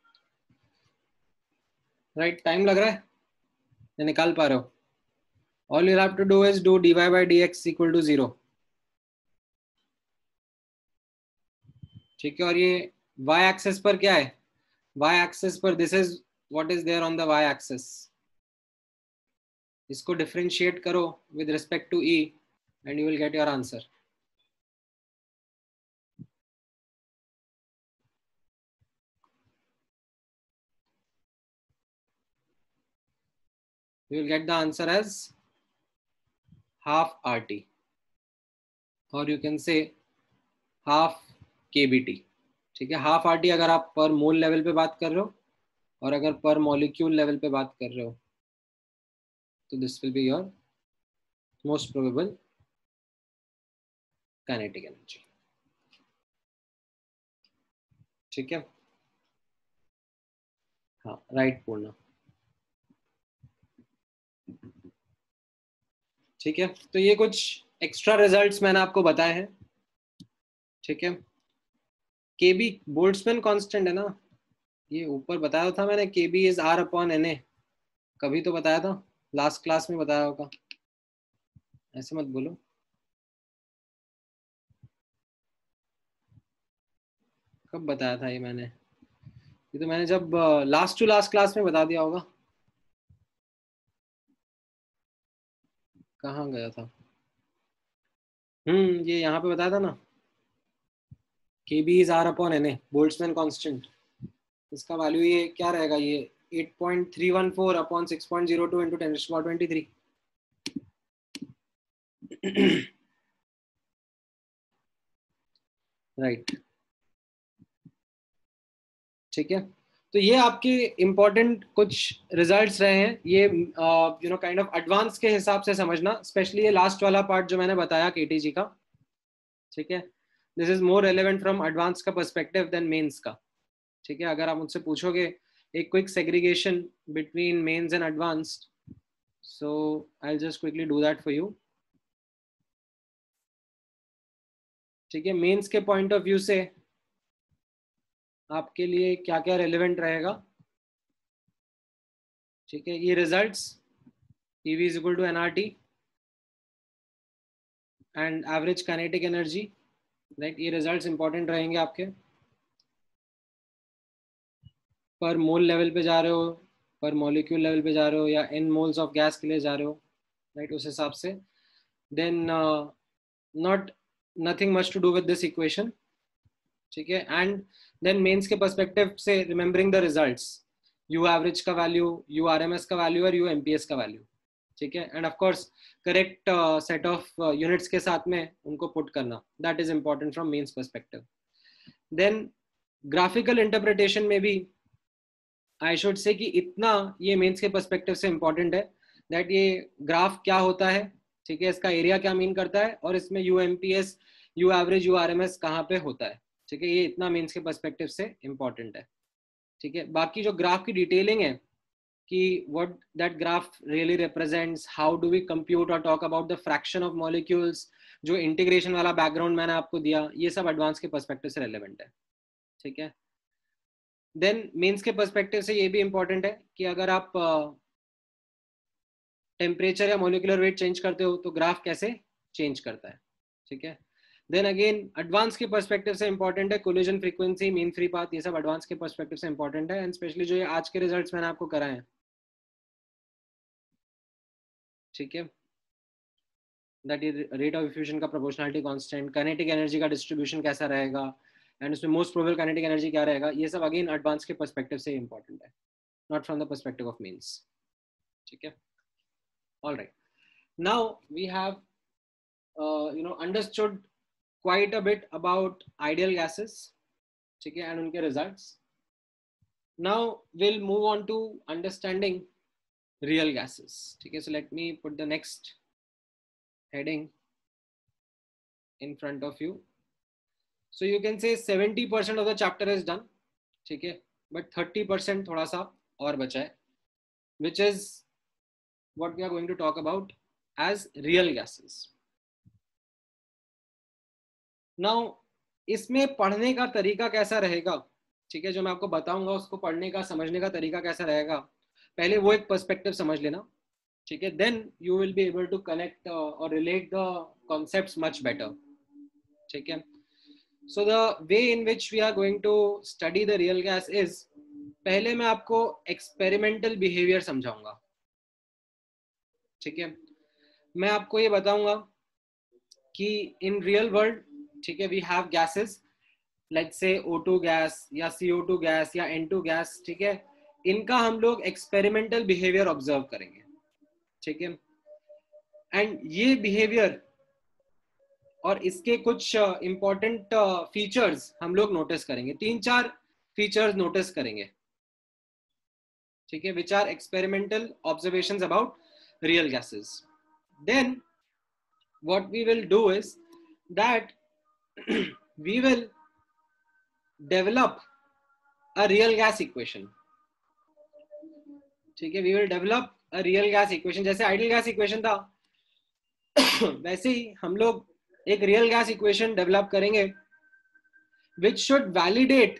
A: राइट, टाइम लग रहा है या निकाल पा रहे हो? All you'll have to do is do dy by dx equal to 0. ठीक है, और ये y एक्सिस पर क्या है? y एक्सिस पर this is what is there on the y axis. इसको डिफरेंशिएट करो with respect to e and you will get your answer. You will get the answer as half RT, or you can say half KBT. ठीक है, half RT अगर आप पर मोल level पे बात कर रहे हो, और अगर पर मॉलिक्यूल लेवल पे बात कर रहे हो तो this will be your most probable kinetic energy. ठीक है, हाँ राइट पूर्णा. ठीक है, तो ये कुछ एक्स्ट्रा रिजल्ट्स मैंने आपको बताए हैं. ठीक है, केबी बोल्ट्जमैन कांस्टेंट है ना, ये ऊपर बताया था मैंने, KB is R upon N A. कभी तो बताया था, लास्ट क्लास में बताया होगा, ऐसे मत बोलो. कब बताया था ये मैंने? ये तो मैंने जब लास्ट टू लास्ट क्लास में बता दिया होगा. कहाँ गया था? ये यहाँ पे बताया था ना, KB is R upon N A, Boltzmann constant. इसका वैल्यू ये क्या रहेगा? ये 8.314 अपॉन 6.02 इंटू 10⁻23. राइट. ठीक है, तो ये आपके इम्पोर्टेंट कुछ रिजल्ट्स रहे हैं. ये you know kind of advance के हिसाब से समझना, स्पेशली ये लास्ट वाला पार्ट जो मैंने बताया KTG का. ठीक है, this is more relevant from advance का पर्सपेक्टिव देन मेंस का. ठीक है, अगर आप मुझसे पूछोगे एक quick segregation between mains and advanced, so I will just quickly do that for you. ठीक है, मेंस के पॉइंट ऑफ व्यू से आपके लिए क्या क्या रेलेवेंट रहेगा? ठीक है, ये results PV is equal to NRT and average kinetic energy, right. ये रिजल्ट्स इंपॉर्टेंट रहेंगे आपके. पर मोल लेवल पे जा रहे हो, पर मॉलिक्यूल लेवल पे जा रहे हो, या इन मोल्स ऑफ गैस के लिए जा रहे हो, राइट, उस हिसाब से. Then not nothing much to do with this equation. ठीक है, एंड देन मेंस के पर्सपेक्टिव से remembering the results, U average का वैल्यू, यू RMS का वैल्यू और यू MPS का वैल्यू. ठीक है, and of course correct set of units के साथ में उनको पुट करना, that is important from mains perspective. Then graphical interpretation में भी आई शुड से कि इतना ये मेंस के पर्सपेक्टिव से इंपॉर्टेंट है दैट ये ग्राफ क्या होता है, ठीक है, इसका एरिया क्या मीन करता है, और इसमें U MPS, U average, U RMS कहाँ पे होता है. ठीक है, ये इतना मेंस के पर्सपेक्टिव से इंपॉर्टेंट है. ठीक है, बाकी जो ग्राफ की डिटेलिंग है कि what that graph really represents, how do we compute और talk about the fraction of molecules, जो इंटीग्रेशन वाला बैकग्राउंड मैंने आपको दिया, ये सब एडवांस के पर्सपेक्टिव से रेलेवेंट है. ठीक है, देन मेंस के पर्सपेक्टिव से ये भी इंपॉर्टेंट है कि अगर आप टेम्परेचर या मॉलिक्यूलर वेट चेंज करते हो तो ग्राफ कैसे चेंज करता है. ठीक है, देन अगेन एडवांस के पर्सपेक्टिव से इंपॉर्टेंट है collision frequency, mean free path, ये सब एडवांस के पर्सपेक्टिव से इंपॉर्टेंट है. एंड स्पेशली जो ये आज के रिजल्ट्स मैंने आपको कराए हैं, ठीक है, that is rate of diffusion का प्रोपोर्शनलिटी कांस्टेंट, काइनेटिक एनर्जी का डिस्ट्रीब्यूशन कैसा रहेगा, एंड उसमें मोस्ट प्रोबेबल काइनेटिक एनर्जी क्या रहेगा, ये सब अगेन एडवांस के पर्सपेक्टिव से इंपॉर्टेंट है, not from the perspective of mains. ठीक है, all right. Now we have understood quite a bit about ideal gases, ठीक है, and उनके results. Now we'll move on to understanding real gases. ठीक है, so let me put the next heading in front of you. So you can say 70% of the chapter is done, ठीक है, but 30% थोड़ा सा और बचा है, which is what we are going to talk about as real gases. Now इसमें पढ़ने का तरीका कैसा रहेगा, ठीक है, जो मैं आपको बताऊंगा उसको पढ़ने का समझने का तरीका कैसा रहेगा, पहले वो एक पर्सपेक्टिव समझ लेना. ठीक है, then you will be able to connect or relate the concepts much better. ठीक है, so the way in which we are going to study the real gas is, पहले मैं आपको experimental behavior समझाऊंगा. ठीक है, मैं आपको ये बताऊंगा कि in real world, ठीक है, we have gases, let's say O2 gas या CO2 गैस या N2 गैस. ठीक है, इनका हम लोग एक्सपेरिमेंटल बिहेवियर ऑब्जर्व करेंगे. ठीक है, एंड ये बिहेवियर और इसके कुछ इंपॉर्टेंट फीचर्स हम लोग नोटिस करेंगे. 3-4 फीचर्स नोटिस करेंगे. ठीक है, which are experimental observations about real gases. Then what we will do is that we will develop a real gas equation. ठीक है, we will develop a real gas equation. जैसे ideal gas equation था वैसे ही हम लोग एक real gas equation develop करेंगे which should validate,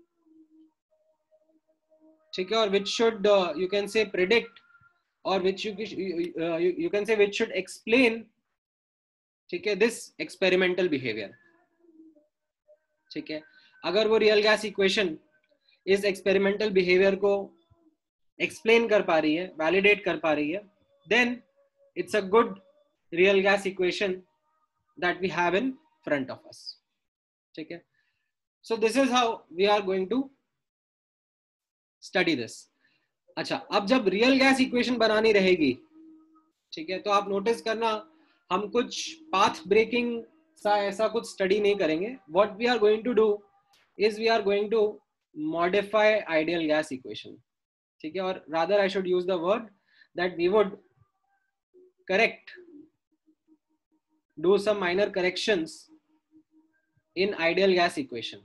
A: ठीक है, और which should you can say predict, or which you can say which should explain, ठीक है, this experimental behavior. ठीक है, अगर वो रियल गैस इक्वेशन इस एक्सपेरिमेंटल बिहेवियर को एक्सप्लेन कर पा रही है, वैलिडेट कर पा रही है, then it's a good real gas equation that we have in front of us. ठीक है, so this is how we are going to study this. अच्छा, अब जब रियल गैस इक्वेशन बनानी रहेगी, ठीक है, तो आप नोटिस करना हम कुछ पाथ ब्रेकिंग सा ऐसा कुछ स्टडी नहीं करेंगे. What we are going to do is we are going to modify ideal gas equation. ठीक है, और rather I should use the word that we would correct, do some minor corrections in ideal gas equation.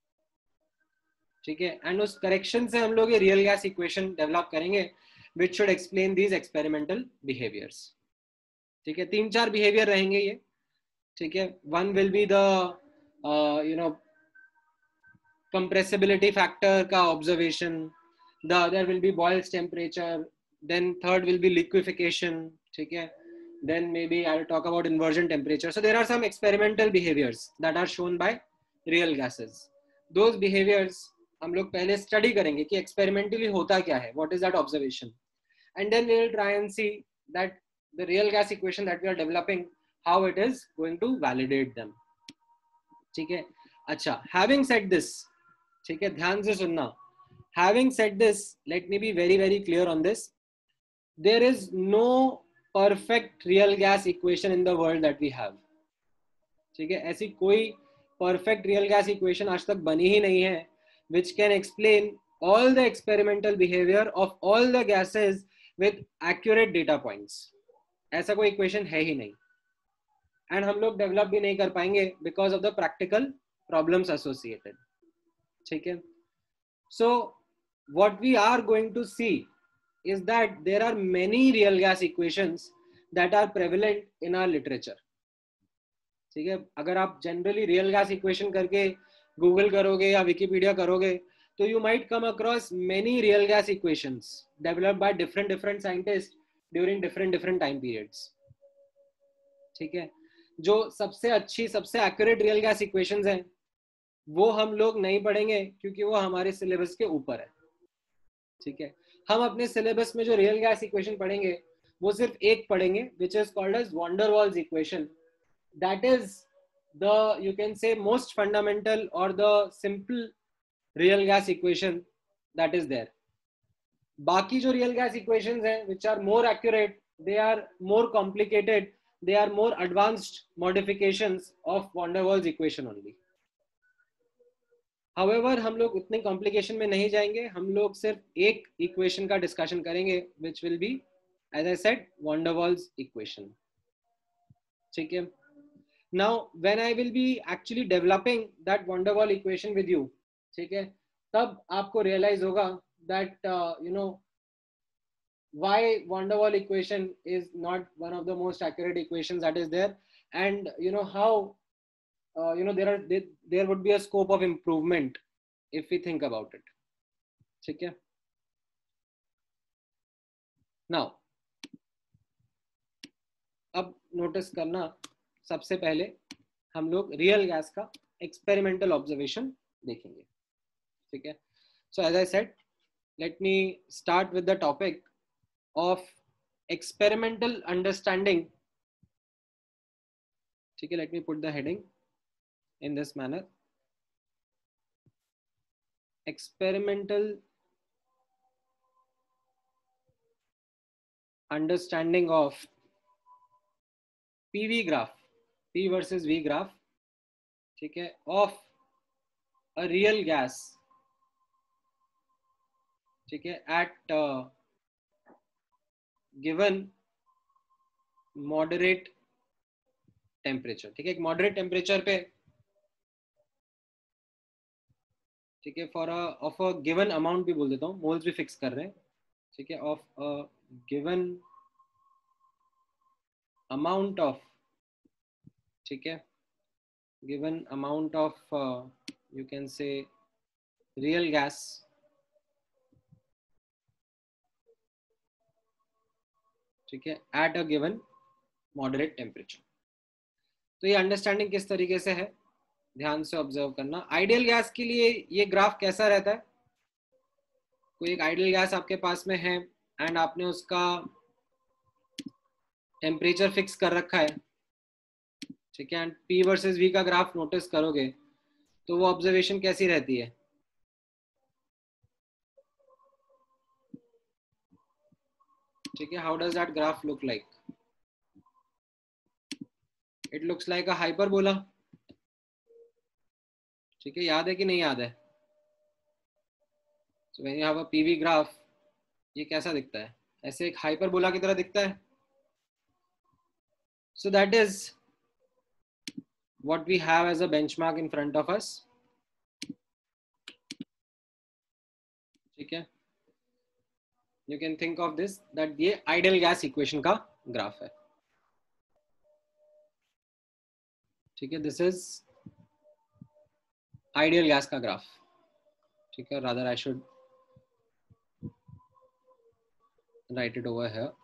A: ठीक है, and उस correction से हम लोग ये रियल गैस इक्वेशन डेवलप करेंगे which should explain these experimental behaviours. ठीक है, 3-4 बिहेवियर रहेंगे ये. ठीक है, one will be the you know compressibility factor का observation, the other will be Boyle's temperature, then third will be liquefaction. ठीक है, then maybe I'll talk about inversion temperature. So there are some experimental behaviors that are shown by real gases. Those behaviors हम लोग पहले study करेंगे कि experimentally होता क्या है, what is that observation, and then we will try and see that the real gas equation that we are developing, how it is going to validate them. ठीक है, अच्छा, having said this, ठीक है, ध्यान से सुनना. Having said this, let me be very very clear on this. There is no perfect real gas equation in the world that we have. ठीक है, ऐसी कोई perfect real gas equation आज तक बनी ही नहीं है which can explain all the experimental behavior of all the gases with accurate data points. ऐसा कोई equation है ही नहीं, and हम लोग develop भी नहीं कर पाएंगे because of the practical problems associated. ठीक है, so what we are going to see is that there are many real gas equations that are prevalent in our literature. ठीक है, अगर आप जनरली रियल गैस इक्वेशन करके Google करोगे या Wikipedia करोगे तो you might come across many real gas equations developed by different scientist during different time periods. ठीक है, जो सबसे अच्छी सबसे एक्यूरेट रियल गैस इक्वेशंस हैं वो हम लोग नहीं पढ़ेंगे क्योंकि वो हमारे सिलेबस के ऊपर है. ठीक है, हम अपने सिलेबस में जो रियल गैस इक्वेशन पढ़ेंगे वो सिर्फ एक पढ़ेंगे which is called as van der Waals equation. That is the, you can say, most fundamental or the simple real gas equation that is there. बाकी जो real gas equations हैं which are more accurate, they are more complicated, they are more advanced modifications of van der Waals equation only. However, हम लोग उतने complication में नहीं जाएंगे, हम लोग सिर्फ एक इक्वेशन का डिस्कशन करेंगे which will be, as I said, van der Waals equation. ठीक है, now when I will be actually developing that van der Waals equation with you, ठीक है, तब आपको realize होगा that you know why van der Waals equation is not one of the most accurate equations that is there, and you know how you know there would be a scope of improvement if we think about it. ठीक है, now notice करना, सबसे पहले हम लोग real gas का experimental observation देखेंगे, ठीक है। So as I said, let me start with the topic of experimental understanding, ठीक है। Let me put the heading in this manner, experimental understanding of PV graph, P versus V graph, ठीक है, of a real gas, ठीक है, at given moderate temperature, ठीक है, एक moderate temperature पे, ठीक है, for a of a given amount भी बोल देता हूँ, moles भी फिक्स कर रहे हैं, ठीक है, of a given amount of, ठीक है, given amount of you can say real gas, ठीक है, at a given moderate temperature. तो ये अंडरस्टैंडिंग किस तरीके से है, ध्यान से ऑब्जर्व करना। आइडियल गैस के लिए ये ग्राफ कैसा रहता है, कोई एक आइडियल गैस आपके पास में है एंड आपने उसका टेम्परेचर फिक्स कर रखा है, ठीक है, एंड पी वर्सेस वी का ग्राफ नोटिस करोगे तो वो ऑब्जर्वेशन कैसी रहती है, ठीक है। How does that graph look like, it looks like a hyperbola, ठीक है, याद है कि नहीं याद है। So when you have a PV graph, ये कैसा दिखता है, ऐसे एक हाइपरबोला की तरह दिखता है। So that is what we have as a benchmark in front of us, ठीक है। You can think of this that ये ideal gas equation का ग्राफ है, ठीक है। दिस इज आइडियल गैस का ग्राफ, ठीक है। Rather I should write it over here,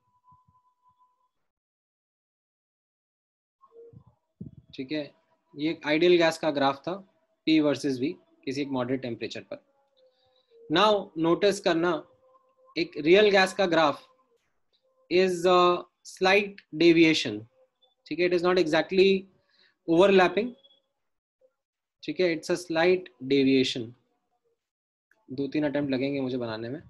A: ठीक है। ये आइडियल गैस का ग्राफ था, P वर्सेस V किसी एक मॉडरेट टेम्परेचर पर। नाउ नोटिस करना, एक रियल गैस का ग्राफ इज स्लाइट डेविएशन, ठीक है, it is not exactly overlapping, ठीक है, it's a slight deviation. 2-3 attempt लगेंगे मुझे बनाने में,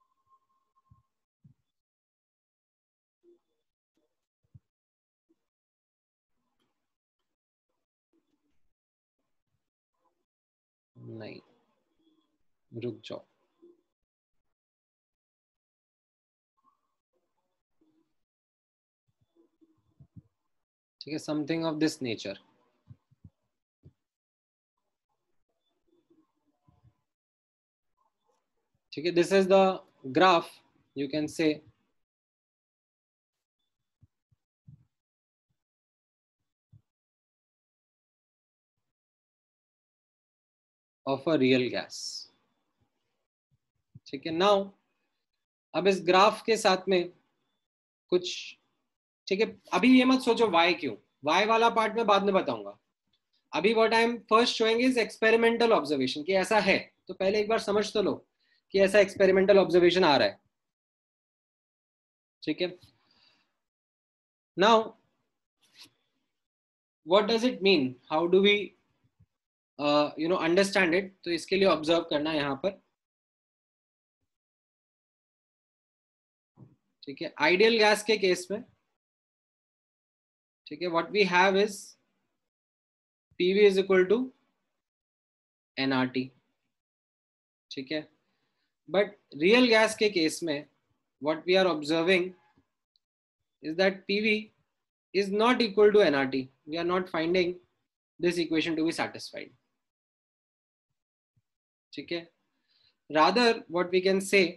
A: नहीं रुक जाओ, ठीक है, समथिंग ऑफ दिस नेचर, ठीक है। This is the graph, you can say of a real gas, ठीक है। नाउ अब इस ग्राफ के साथ में कुछ, ठीक है, अभी ये मत सोचो वाई क्यों, वाई वाला पार्ट मैं बाद में बताऊंगा। अभी what I am first showing is experimental observation, कि ऐसा है, तो पहले एक बार समझ तो लो कि ऐसा एक्सपेरिमेंटल ऑब्जर्वेशन आ रहा है, ठीक है। Now what does it mean, how do we understand it, तो इसके लिए ऑब्जर्व करना यहाँ पर, ठीक है। आइडियल गैस के केस में, ठीक है, what we have is PV is equal to NRT, ठीक है। बट रियल गैस के केस में what we are observing is that PV is not equal to nRT. We are not finding this equation to be satisfied, ठीक है। Rather what we can say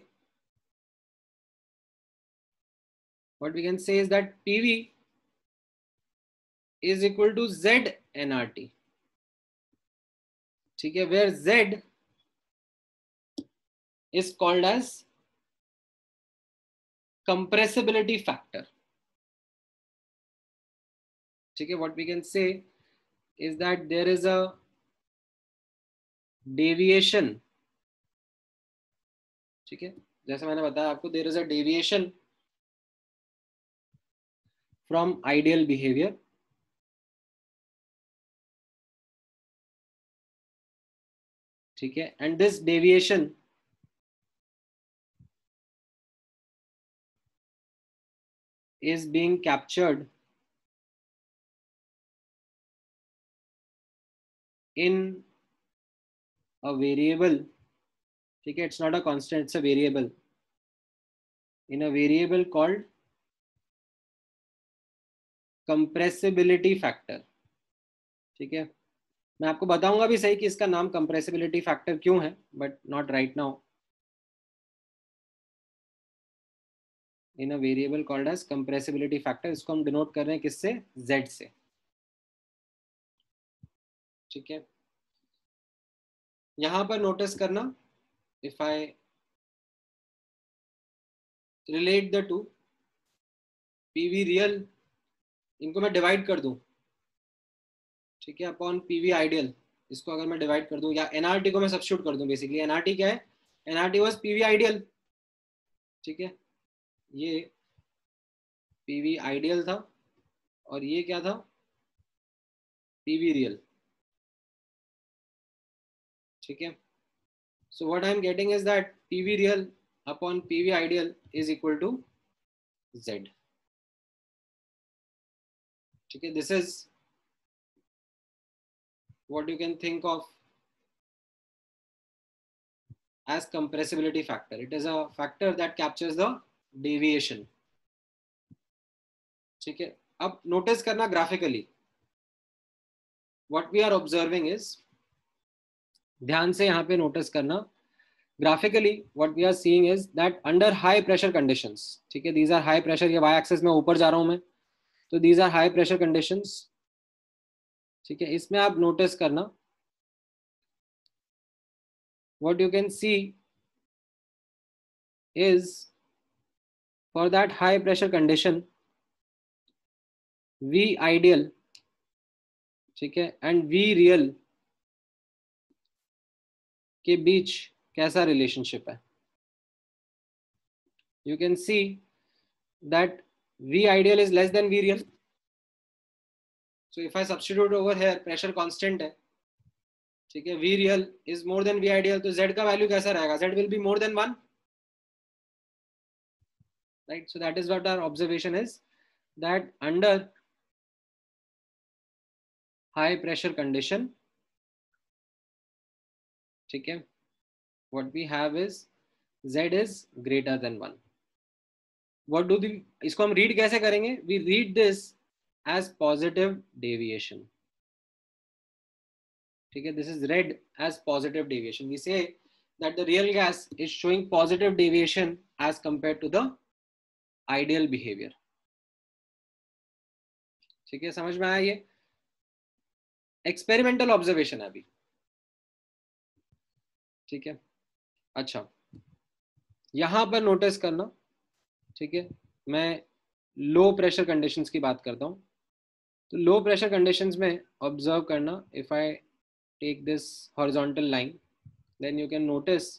A: is that PV is equal to Z nRT, ठीक है, where Z is called as compressibility factor, ठीक है, what we can say is that there is a deviation, ठीक है, जैसे मैंने बताया आपको, there is a deviation from ideal behavior, ठीक है, and this deviation is being captured in a variable, ठीक है, it's not a constant, it's a variable, in a variable called compressibility factor, ठीक है, मैं आपको बताऊंगा भी सही कि इसका नाम कंप्रेसिबिलिटी फैक्टर क्यों है, but not right now. In a variable called as compressibility factor, इसको हम डिनोट कर रहे हैं किससे, z से, ठीक है। यहां पर नोटिस करना, if I relate the two PV real, इनको मैं डिवाइड कर दूं, ठीक है, अपॉन पीवी आइडियल, इसको अगर मैं डिवाइड कर दूं, या एनआरटी को मैं सब्स्टिट्यूट कर दूं, बेसिकली एनआरटी क्या है, एनआरटी वाज पीवी आइडियल, ठीक है, ये पीवी आइडियल था और ये क्या था, पीवी रियल, ठीक है। So what I am getting is that PV real upon PV ideal is equal to Z. ठीक है, this is what you can think of as compressibility factor. It is a factor that captures the deviation. ठीक है, अब notice करना graphically, what we are observing is, ध्यान से यहाँ पे नोटिस करना, graphically what we are seeing is that under high pressure conditions, ठीक है, these are high pressure, ये y axis में ऊपर जा रहा हूँ मैं, तो these are high pressure conditions, ठीक है, इसमें आप नोटिस करना, what you can see is for that high pressure condition V ideal, ठीक है, and V real के बीच कैसा रिलेशनशिप है, you can see that V ideal is less than V real, so if I substitute over here, pressure constant है, ठीक है, V real is more than V ideal, तो Z का value कैसा रहेगा, Z will be more than 1, right? So that is what our observation is, that under high pressure condition, ठीक है, what we have is Z is greater than 1. What do the, इसको हम read कैसे करेंगे, we read this as positive deviation, ठीक है, this is read as positive deviation. We say that the real gas is showing positive deviation as compared to the ideal behavior, ठीक है, समझ में आया, ये एक्सपेरिमेंटल ऑब्जर्वेशन है अभी, ठीक है। अच्छा, यहां पर नोटिस करना, ठीक है, मैं लो प्रेशर कंडीशंस की बात करता हूं, तो लो प्रेशर कंडीशंस में ऑब्जर्व करना, if I take this horizontal line, then you can notice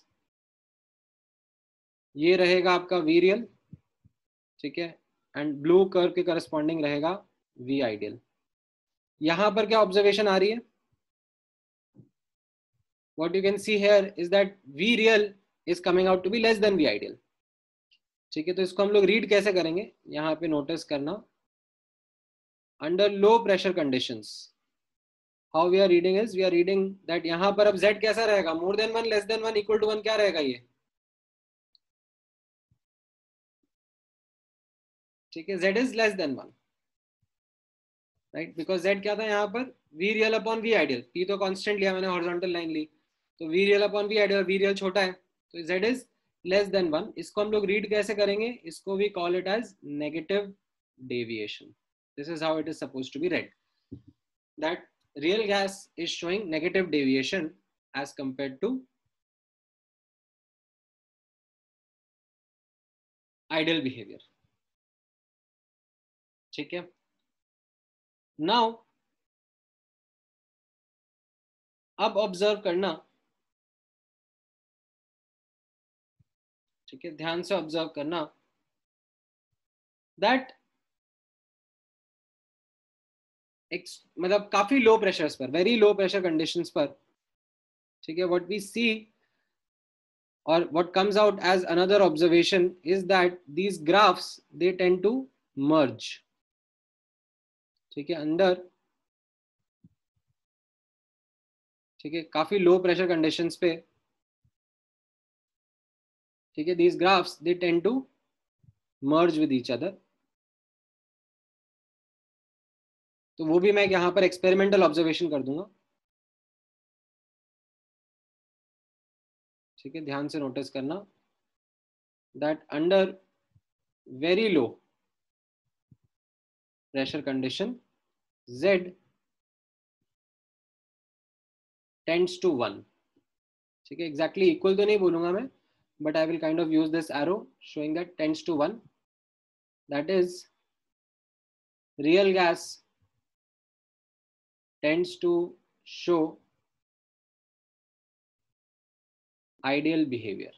A: ये रहेगा आपका वी रियल, ठीक है, एंड ब्लू कर्व के करस्पॉन्डिंग रहेगा वी आइडियल। यहां पर क्या ऑब्जर्वेशन आ रही है, what you can see here is that V real is coming out to be less than V ideal, ठीक है, तो इसको हम लोग रीड कैसे करेंगे, यहाँ पे नोटिस करना, under low pressure conditions how we are reading is, we are reading that यहाँ पर अब Z कैसा रहेगा, more than 1, less than 1, equal to 1, क्या रहेगा ये, ठीक है, Z is less than 1, right, because Z क्या था यहाँ पर, V real upon V ideal, P तो कांस्टेंट लिया मैंने, हॉरिजॉन्टल लाइन ली, तो V real upon V ideal, V real छोटा है, तो Z इज लेस देन 1, इसको हम लोग रीड कैसे करेंगे, इसको we call it as negative deviation, this is how it is supposed to be read, that real gas is showing negative deviation as compared to ideal behavior, ठीक है। Now अब observe करना, ठीक है, ध्यान से ऑब्जर्व करना दैट मतलब काफी लो प्रेशर्स पर, वेरी लो प्रेशर कंडीशंस पर, ठीक है, what we see or what comes out as another observation is that these graphs they tend to merge, ठीक है, अंदर, ठीक है, काफी लो प्रेशर कंडीशंस पे, ठीक है, these graphs they tend to merge with each other. तो वो भी मैं यहाँ पर एक्सपेरिमेंटल ऑब्जर्वेशन कर दूंगा, ठीक है, ध्यान से नोटिस करना that under very low pressure condition Z tends to 1, ठीक है, एग्जैक्टली इक्वल तो नहीं बोलूंगा मैं, but I will kind of use this arrow showing that tends to 1, that is real gas tends to show ideal behavior,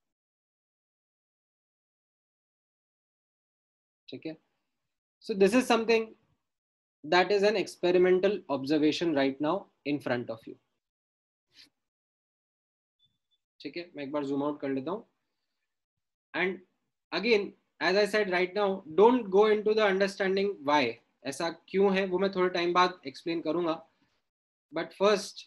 A: ठीक है. So this is something that is an experimental observation right now in front of you, ठीक है. मैं एक बार zoom out कर लेता हूँ and again as I said right now, don't go into the understanding why, ऐसा क्यों है वो मैं थोड़े टाइम बाद एक्सप्लेन करूंगा, but first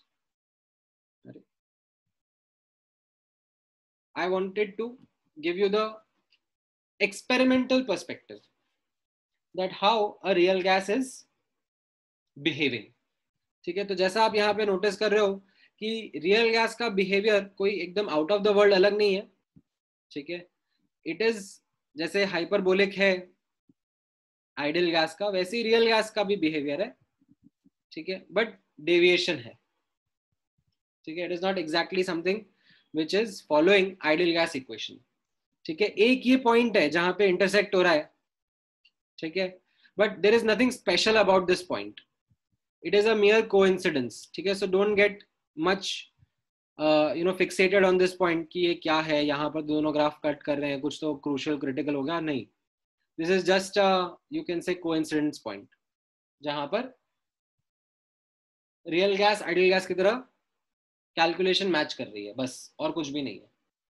A: I wanted to give you the experimental perspective that how a real gas is behaving, ठीक है. तो जैसा आप यहाँ पे नोटिस कर रहे हो कि रियल गैस का बिहेवियर कोई एकदम आउट ऑफ द वर्ल्ड अलग नहीं है, ठीक है. इट इज जैसे हाइपरबोलिक है आइडियल गैस का, वैसे ही रियल गैस का भी बिहेवियर है, ठीक है, बट डेविएशन है, ठीक है. It is not exactly something which is following ideal gas equation, ठीक है. एक ये पॉइंट है जहां पे इंटरसेक्ट हो रहा है, ठीक है, but there is nothing special about this point, it is a mere coincidence, ठीक है. So don't get much fixated on this point कि ये क्या है, यहाँ पर दोनों ग्राफ कट कर रहे हैं, कुछ तो क्रूशियल क्रिटिकल हो गया, नहीं. This is just you can say coincidence point जहां पर रियल गैस आइडियल गैस की तरह कैलकुलेशन मैच कर रही है, बस, और कुछ भी नहीं है,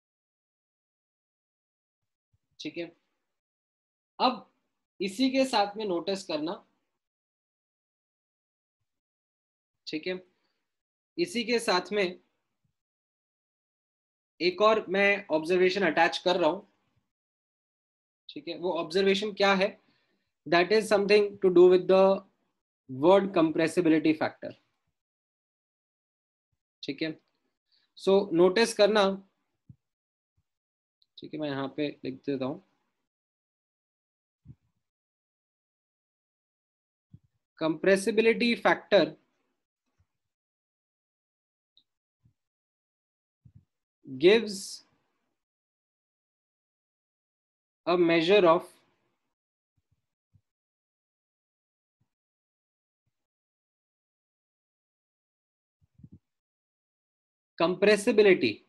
A: ठीक है. अब इसी के साथ में नोटिस करना, ठीक है, इसी के साथ में एक और मैं ऑब्जर्वेशन अटैच कर रहा हूं, ठीक है. वो ऑब्जर्वेशन क्या है, that is something to do with the word compressibility factor, ठीक है. सो नोटिस करना, ठीक है, मैं यहाँ पे लिख देता हूं, compressibility factor gives a measure of compressibility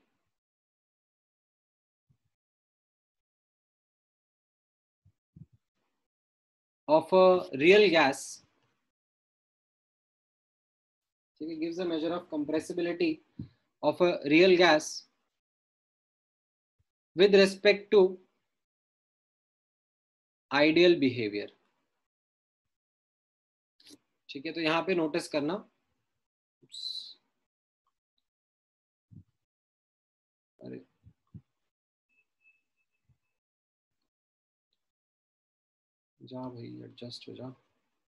A: of a real gas, it gives a measure of compressibility of a real gas with respect to ideal behavior, ठीक है. तो यहाँ पे नोटिस करना, अरे जा भाई, एडजस्ट हो जा.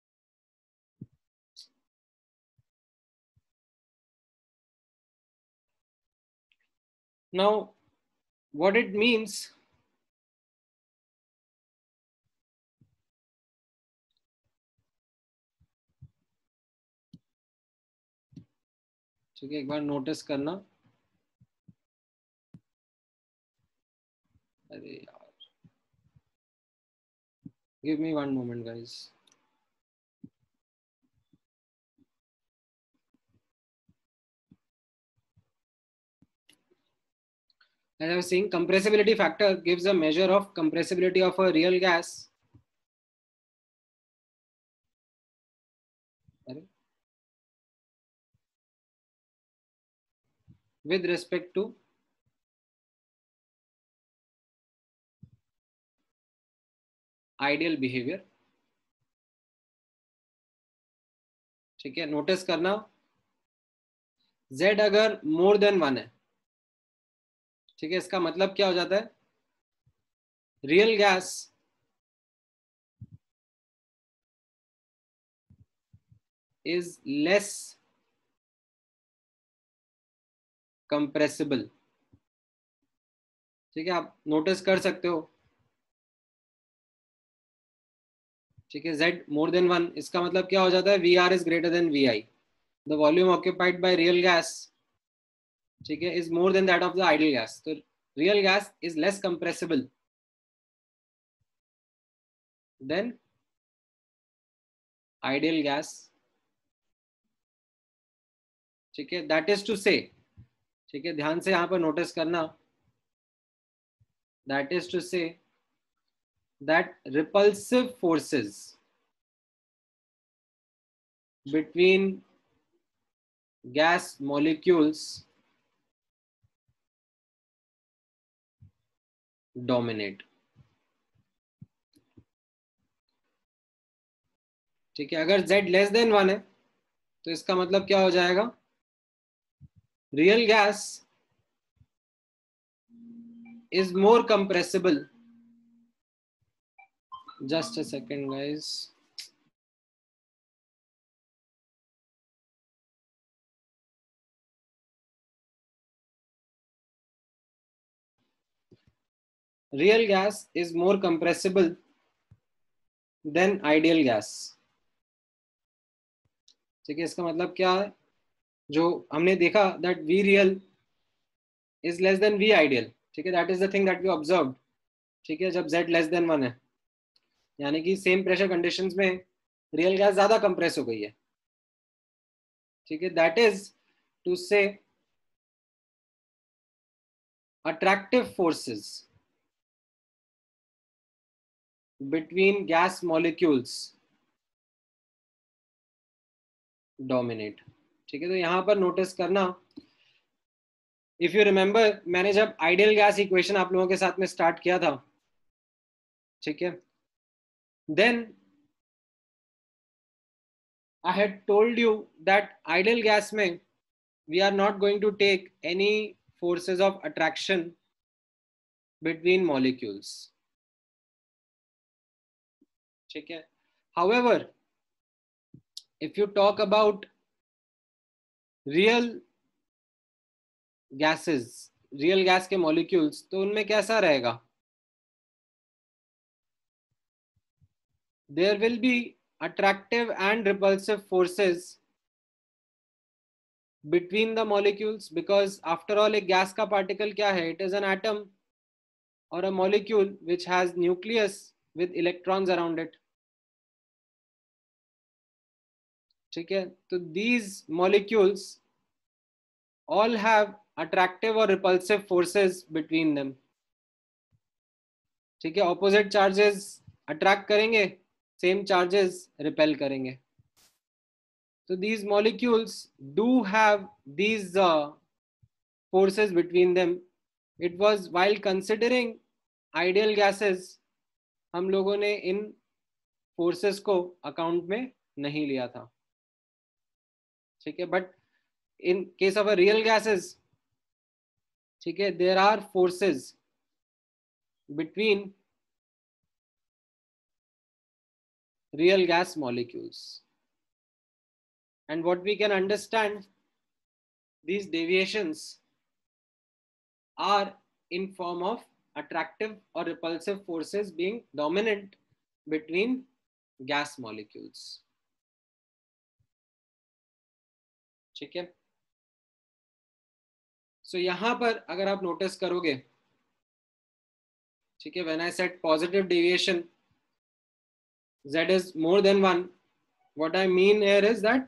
A: Now what it means, ठीक है, एक बार नोटिस करना, अरे यार, give me one moment guys. As I was saying, compressibility factor gives a measure of compressibility of a real gas with respect to ideal behavior. ठीक है, नोटिस करना z अगर मोर देन 1 है, ठीक है, इसका मतलब क्या हो जाता है, real gas is less compressible. ठीक है, आप नोटिस कर सकते हो. ठीक है, z मोर देन 1, इसका मतलब क्या हो जाता है, Vr is greater than Vi. The volume occupied by real gas, ठीक है, is more than that of the ideal gas. तो real gas is less compressible than ideal gas. ठीक है, दैट इज टू से, ठीक है, ध्यान से यहां पर नोटिस करना, that is to say that repulsive forces between gas molecules dominate. ठीक है, अगर z लेस देन 1 है तो इसका मतलब क्या हो जाएगा, real gas is more compressible. Just a second guys. Real gas is more compressible than ideal gas. ठीक है, इसका मतलब क्या है, जो हमने देखा that V real is less than V ideal. ठीक है, that is the thing that we observe. ठीक है, जब z लेस देन 1 है, यानी कि सेम प्रेशर कंडीशंस में रियल गैस ज्यादा कंप्रेस हो गई है. ठीक है, that is to say attractive forces between gas molecules dominate. ठीक है, तो यहां पर नोटिस करना, इफ यू रिमेंबर, मैंने जब आइडियल गैस इक्वेशन आप लोगों के साथ में स्टार्ट किया था, ठीक है, then I had told you that ideal gas में we are not going to take any forces of attraction between molecules. ठीक है, however, if you talk about real gases, real gas के molecules, तो उनमें कैसा रहेगा, there will be attractive and repulsive forces between the molecules, because after all एक gas का particle क्या है, it is an atom or a molecule which has nucleus with electrons around it. ठीक है, तो these molecules all have attractive or repulsive forces between them. ठीक है, opposite charges attract करेंगे, same charges repel करेंगे. So these molecules do have these forces between them. It was while considering ideal gases, हम लोगों ने इन forces को account में नहीं लिया था. ठीक है, but in case of a real gases, ठीक है, there are forces between real gas molecules, and what we can understand, these deviations are in form of attractive or repulsive forces being dominant between gas molecules. ठीक है, सो यहां पर अगर आप notice करोगे, ठीक है, when I said positive deviation z is more than 1, what I mean here is that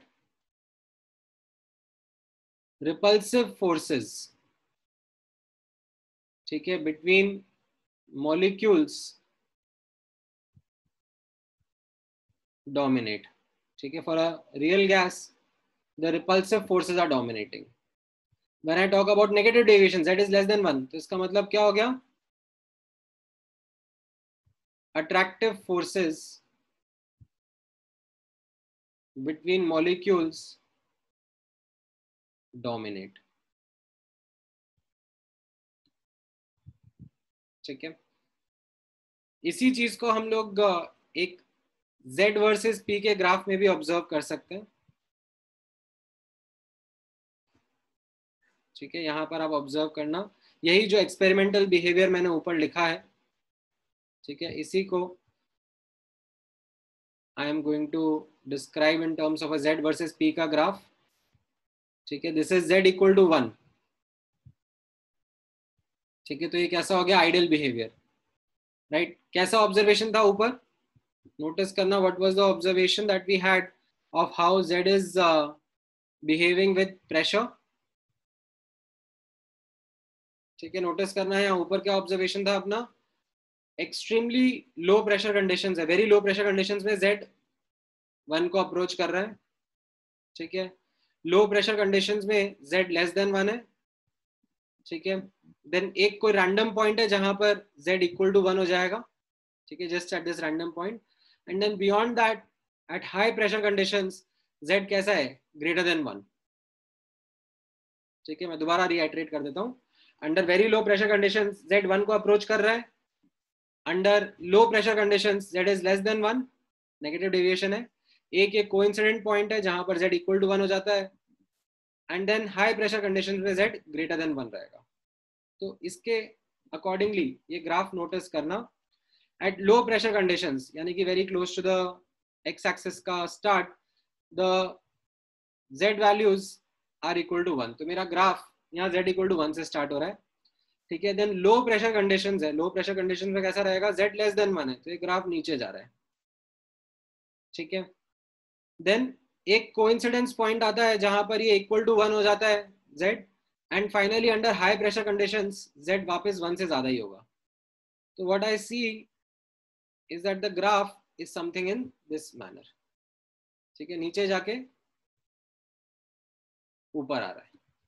A: repulsive forces, ठीक है, बिटवीन मॉलिक्यूल्स डोमिनेट। ठीक है, for a real gas the repulsive forces are dominating. When I talk about negative deviation z is less than 1, तो इसका मतलब क्या हो गया, attractive forces between molecules dominate। ठीक है, इसी चीज को हम लोग एक Z वर्सेस P के ग्राफ में भी ऑब्जर्व कर सकते हैं। ठीक है, यहां पर आप ऑब्जर्व करना, यही जो एक्सपेरिमेंटल बिहेवियर मैंने ऊपर लिखा है, ठीक है, इसी को I am going to describe in terms of a Z versus P का ग्राफ। ठीक है, this is Z equal to 1। ठीक है, तो ये कैसा हो गया, आइडियल बिहेवियर, राइट। कैसा ऑब्जर्वेशन था ऊपर, नोटिस करना, what was the observation that we had of how Z is behaving with pressure. ठीक है, नोटिस करना है यहाँ ऊपर क्या ऑब्जर्वेशन था अपना, एक्सट्रीमली लो प्रेशर कंडीशंस है, वेरी लो प्रेशर कंडीशंस में Z 1 को अप्रोच कर रहा है। ठीक है, लो प्रेशर कंडीशंस में Z लेस देन 1 है। ठीक है, देन एक कोई रैंडम पॉइंट है जहां पर Z इक्वल टू 1 हो जाएगा। ठीक है, just at this random point, and then beyond that at high pressure conditions Z कैसा है, ग्रेटर देन 1। ठीक है, मैं दोबारा रीआइटरेट कर देता हूँ, under very low pressure conditions Z 1 को अप्रोच कर रहा है, under low pressure conditions Z is less than 1, negative deviation है। एक कोइंसिडेंट पॉइंट है जहां पर Z इक्वल टू 1 हो जाता है, and then high pressure conditions में Z ग्रेटर देन 1 रहेगा। तो इसके अकॉर्डिंगली ये ग्राफ नोटिस करना, एट लो प्रेशर कंडीशंस यानी कि very close to the X axis का start, the Z values are equal to 1। तो मेरा ग्राफ यहाँ Z इक्वल टू 1 से स्टार्ट हो रहा है। ठीक है, देन लो प्रेशर कंडीशंस है, लो प्रेशर कंडीशन में कैसा रहेगा, Z लेस देन 1 है, तो ये ग्राफ नीचे जा रहा है। ठीक है, देन एक कोइंसिडेंस पॉइंट आता है जहां पर ये इक्वल टू 1 हो जाता है Z, and finally under high pressure conditions Z वापस 1 से ज्यादा ही होगा। तो what I see is that the graph is something in this manner. ठीक है, नीचे जाके ऊपर आ रहा है।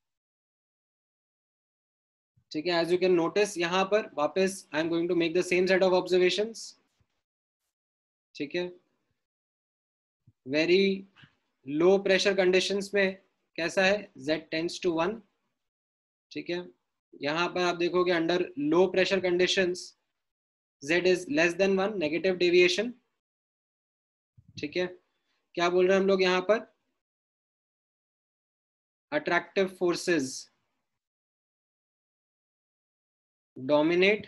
A: ठीक है, एज यू कैन नोटिस यहां पर वापस I am going to make the same set of observations. ठीक है, वेरी लो प्रेशर कंडीशंस में कैसा है, Z टेंड्स टू 1। ठीक है, यहां पर आप देखोगे under low pressure conditions Z is less than 1, negative deviation. ठीक है, क्या बोल रहे हैं हम लोग यहां पर, अट्रैक्टिव फोर्सेस डोमिनेट।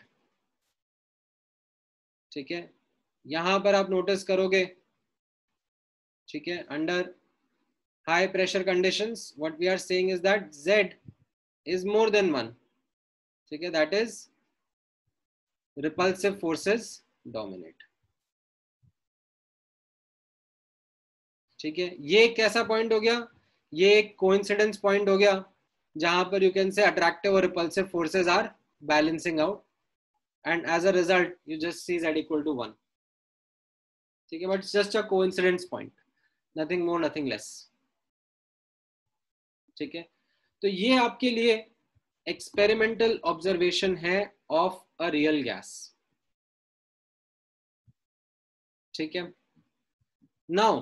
A: ठीक है, यहां पर आप नोटिस करोगे, ठीक है, under high pressure conditions what we are saying is that Z is more than 1। ठीक है, that is repulsive forces dominate। ठीक है, ये एक कैसा पॉइंट हो गया, ये एक कोइंसिडेंस पॉइंट हो गया जहां पर यू कैन से अट्रैक्टिव और repulsive forces are balancing out, and as a result you just see Z equal to 1। ठीक है, but just a coincidence point, nothing more nothing less. ठीक है, तो ये आपके लिए एक्सपेरिमेंटल ऑब्जर्वेशन है ऑफ अ रियल गैस। ठीक है, now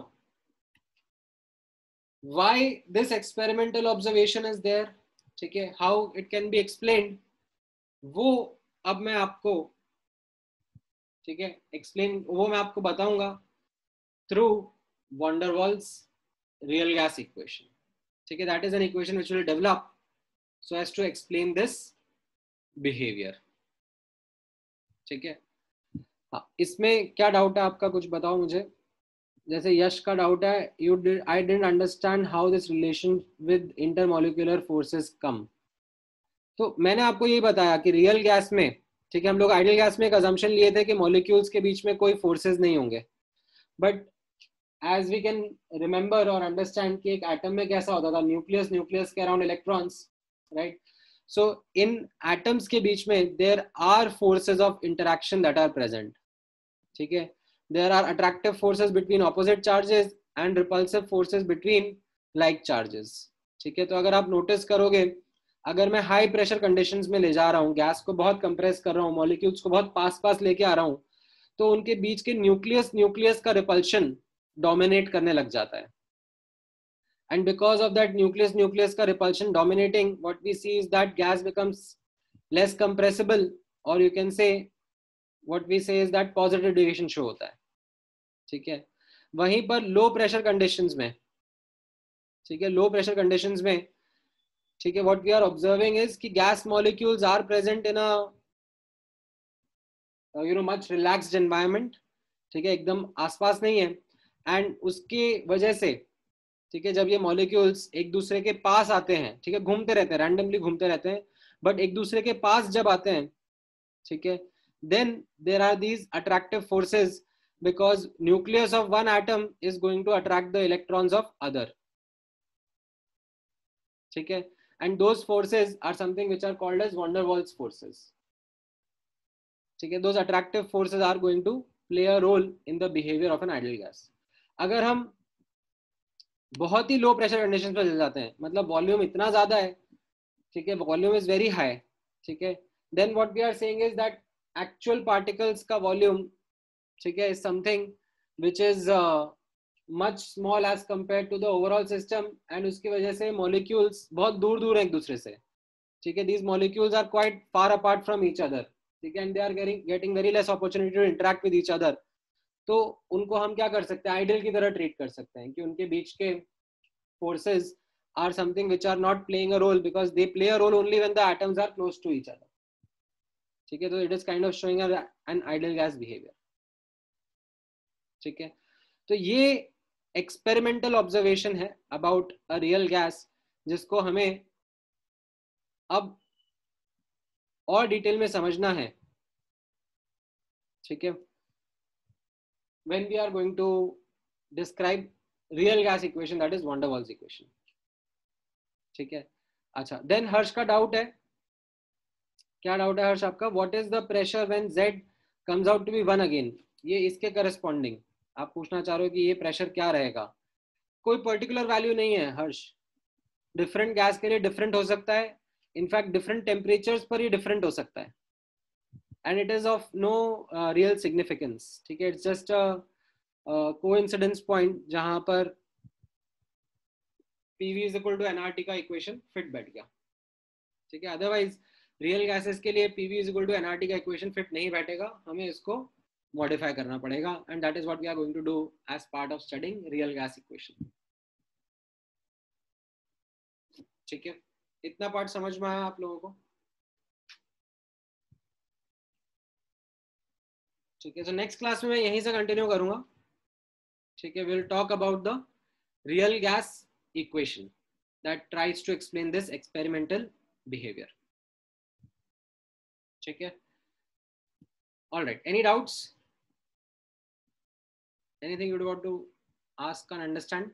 A: why this experimental observation is there, ठीक है, how it can be explained, वो अब मैं आपको, ठीक है, एक्सप्लेन वो मैं आपको बताऊंगा through van der Waals real gas equation. ठीक है, that is an equation which will develop so as to explain this behaviour. ठीक है, हाँ, इसमें क्या डाउट है आपका, कुछ बताओ मुझे। जैसे यश का डाउट है, I didn't understand how this relation with intermolecular forces come. तो मैंने आपको यही बताया कि रियल गैस में, ठीक है, हम लोग आइडियल गैस में एक अजम्पशन लिए थे कि मॉलिक्यूल्स के बीच में कोई फोर्सेस नहीं होंगे, but as we can remember और अंडरस्टैंड कि एक एटम में कैसा होता था, न्यूक्लियस के अराउंड इलेक्ट्रॉन्स, राइट। सो इन एटम्स के बीच में there are forces of interaction that are present, ठीक है. There are attractive forces between opposite charges and repulsive forces between like charges, ठीक है. तो अगर आप नोटिस करोगे, अगर मैं हाई प्रेशर कंडीशंस में ले जा रहा हूँ, गैस को बहुत कंप्रेस कर रहा हूँ, मॉलिक्यूल्स को बहुत पास पास लेके आ रहा हूँ, तो उनके बीच के न्यूक्लियस का रिपल्शन डोमिनेट करने लग जाता है. And because of that nucleus का repulsion dominating, what we see is that gas becomes less compressible, or you can say what we say is that positive deviation show होता है, ठीक है. वहीं पर लो प्रेशर कंडीशंस में, ठीक है, लो प्रेशर कंडीशंस में, ठीक है, what we are observing is कि gas molecules are present in a much relaxed environment, ठीक है, एकदम आसपास नहीं है. एंड उसकी वजह से, ठीक है, जब ये मॉलिक्यूल्स एक दूसरे के पास आते हैं, ठीक है, घूमते रहते हैं, रैंडमली घूमते रहते हैं, बट एक दूसरे के पास जब आते हैं, ठीक है, then there are these attractive forces because nucleus of one atom is going to attract the electrons of other, ठीक है. And those forces are something which are called as van der Waals forces, ठीक है. Those attractive forces are going to play a role in the behaviour of an ideal gas. अगर हम बहुत ही लो pressure condition पर चले जाते हैं, मतलब वॉल्यूम इतना ज्यादा है, ठीक है, वॉल्यूम इज वेरी हाई, ठीक है, then what we are saying is that actual particles का वॉल्यूम, ठीक है, is something which is much small as compared to the overall system. एंड उसकी वजह से मॉलिक्यूल्स बहुत दूर दूर हैं एक दूसरे से, ठीक है. These molecules are quite far apart from each other, ठीक है, and they are getting very less opportunity to interact with each other. तो उनको हम क्या कर सकते हैं, आइडियल की तरह ट्रीट कर सकते हैं कि उनके बीच के forces are something which are not playing a role, because they play a role only when the atoms are close to each other, ठीक है. तो it is kind of showing an ideal gas behavior, ठीक है. तो ये experimental observation है about a real gas, जिसको हमें अब और डिटेल में समझना है, ठीक है, when we are going to describe real gas equation, that is van der Waals equation, ठीक है. अच्छा, देन हर्ष का डाउट है, क्या डाउट है हर्ष आपका? What is the pressure when z comes out to be 1 again. ये इसके करस्पॉन्डिंग आप पूछना चाह रहे हो कि ये प्रेशर क्या रहेगा. कोई पर्टिकुलर वैल्यू नहीं है हर्ष, डिफरेंट गैस के लिए डिफरेंट हो सकता है, इनफैक्ट डिफरेंट टेम्परेचर्स पर ही डिफरेंट हो सकता है, and it is of no real significance, ठीक है. It's just a coincidence point जहां पर PV is equal to nRT का इक्वेशन फिट बैठ गया, ठीक है. अदरवाइज रियल गैसेस के लिए PV is equal to nRT का इक्वेशन फिट नहीं बैठेगा, हमें इसको मॉडिफाई करना पड़ेगा, and that is what we are going to do as part of studying real gas equation, ठीक है. इतना पार्ट समझ में आया आप लोगों को? ठीक है. तो नेक्स्ट क्लास में मैं यहीं से कंटिन्यू करूंगा, ठीक है. Will talk about the real gas equation that tries to explain this experimental behavior, ठीक है. All right, any doubts, anything you want to ask and understand?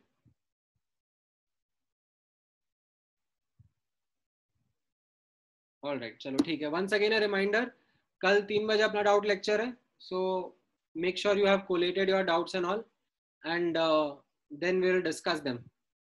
A: All right, चलो ठीक है. once again a reminder, कल 3 बजे अपना doubt lecture है, so make sure you have collated your doubts and all, and then we will discuss them,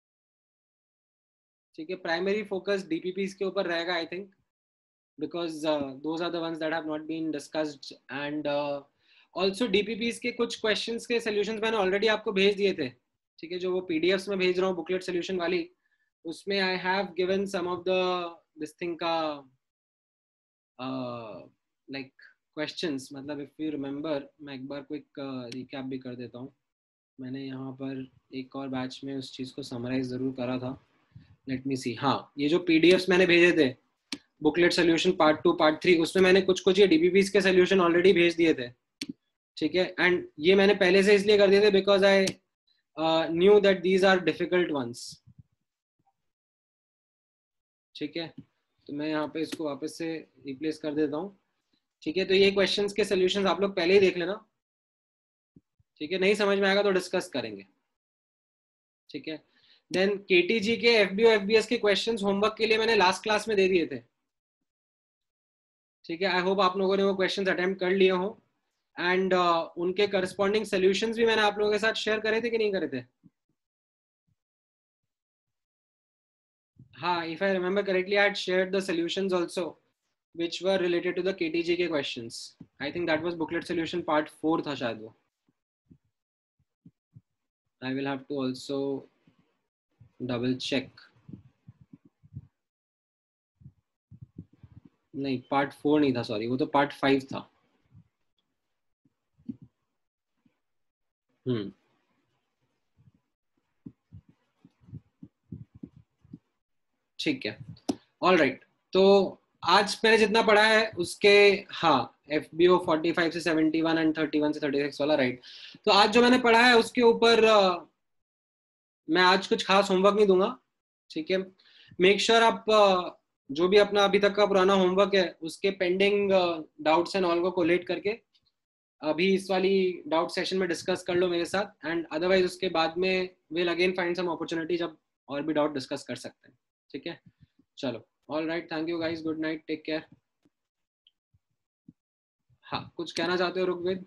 A: ठीक है. Primary focus DPPs के ऊपर रहेगा I think, because those are the ones that have not been discussed, and also DPPs के कुछ questions के solutions मैंने already आपको भेज दिए थे, ठीक है. जो वो PDFs में भेज रहा हूँ बुकलेट सोल्यूशन वाली, उसमें I have given some of the this thing का लाइक क्वेश्चंस, मतलब इफ यू रिमेंबर, मैं एक बार क्विक रिकैप भी कर देता हूँ. मैंने यहाँ पर एक और बैच में उस चीज़ को समराइज ज़रूर करा था. Let me see. हाँ, ये जो PDFs मैंने भेजे थे, बुकलेट सोल्यूशन पार्ट 2 पार्ट 3, उसमें मैंने कुछ ये DPPs के सोल्यूशन ऑलरेडी भेज दिए थे, ठीक है. एंड ये मैंने पहले से इसलिए कर दिए थे because I knew that these are difficult ones, ठीक है. तो मैं यहाँ पे इसको वापस से रिप्लेस कर देता हूँ, ठीक है. तो ये क्वेश्चंस के सोल्यूशंस आप लोग पहले ही देख लेना, ठीक है. नहीं समझ में आएगा तो डिस्कस करेंगे, ठीक है. देन KTG के FBO FBS के क्वेश्चंस होमवर्क के लिए मैंने लास्ट क्लास में दे दिए थे, ठीक है, आई होप आप लोगों ने वो क्वेश्चंस अटेम्प्ट कर लिए हो एंड उनके करस्पॉन्डिंग सॉल्यूशंस भी मैंने आप लोगों के साथ शेयर करे थे कि नहीं करे थे? हाँ, if I remember correctly, I had shared the solutions also, which were related to the KTGK questions. I think that was booklet solution part 4 था शायद वो. I will have to also double check. नहीं, part 4 नहीं था, sorry, वो तो part 5 था. ठीक है, ऑल राइट. तो आज मैंने जितना पढ़ा है उसके, हाँ, FBO 45 से 71 एंड 31 से 36 वाला, राइट. तो आज जो मैंने पढ़ा है उसके ऊपर मैं आज कुछ खास होमवर्क नहीं दूंगा. ठीक है, मेक श्योर आप जो भी अपना अभी तक का पुराना होमवर्क है उसके पेंडिंग डाउट्स एंड ऑल को कोलेट करके अभी इस वाली डाउट सेशन में डिस्कस कर लो मेरे साथ, एंड अदरवाइज उसके बाद में will again find some opportunity जब और भी डाउट डिस्कस कर सकते हैं. ठीक है, चलो, all right, thank you guys, good night, take care. हाँ, कुछ कहना चाहते हो ऋग्वेद?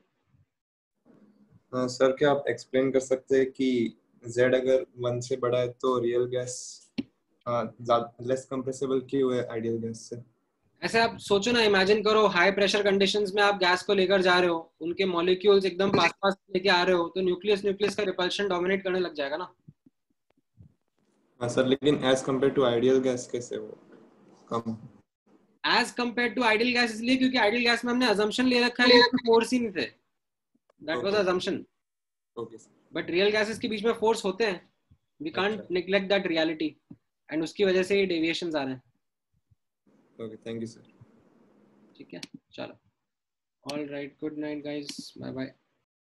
B: सर, क्या आप एक्सप्लेन कर सकते हैं कि Z अगर 1 से बड़ा है तो रियल गैस लेस कंप्रेसिबल क्यों है आइडियल गैस से?
A: ऐसे आप सोचो ना, इमेजिन करो हाई प्रेशर कंडीशंस में आप गैस को लेकर जा रहे हो, उनके मॉलिक्यूल्स एकदम पास पास लेके आ रहे हो, तो न्यूक्लियस न्यूक्लियस का रिपल्शन डोमिनेट करने लग जाएगा ना.
B: हाँ सर, लेकिन as compare to ideal gas कैसे वो कम?
A: As compare to ideal gas इसलिए क्योंकि आइडियल गैस में हमने अजम्पशन ले रखा है कि फोर्स ही नहीं थे. That was assumption.
B: Okay sir.
A: But real gases के बीच में फोर्स होते हैं. We can't neglect that reality, and उसकी वजह से ये डेविएशंस आ रहे हैं.
B: Okay, thank you sir.
A: ठीक है, चलो, all right, good night guys, bye bye.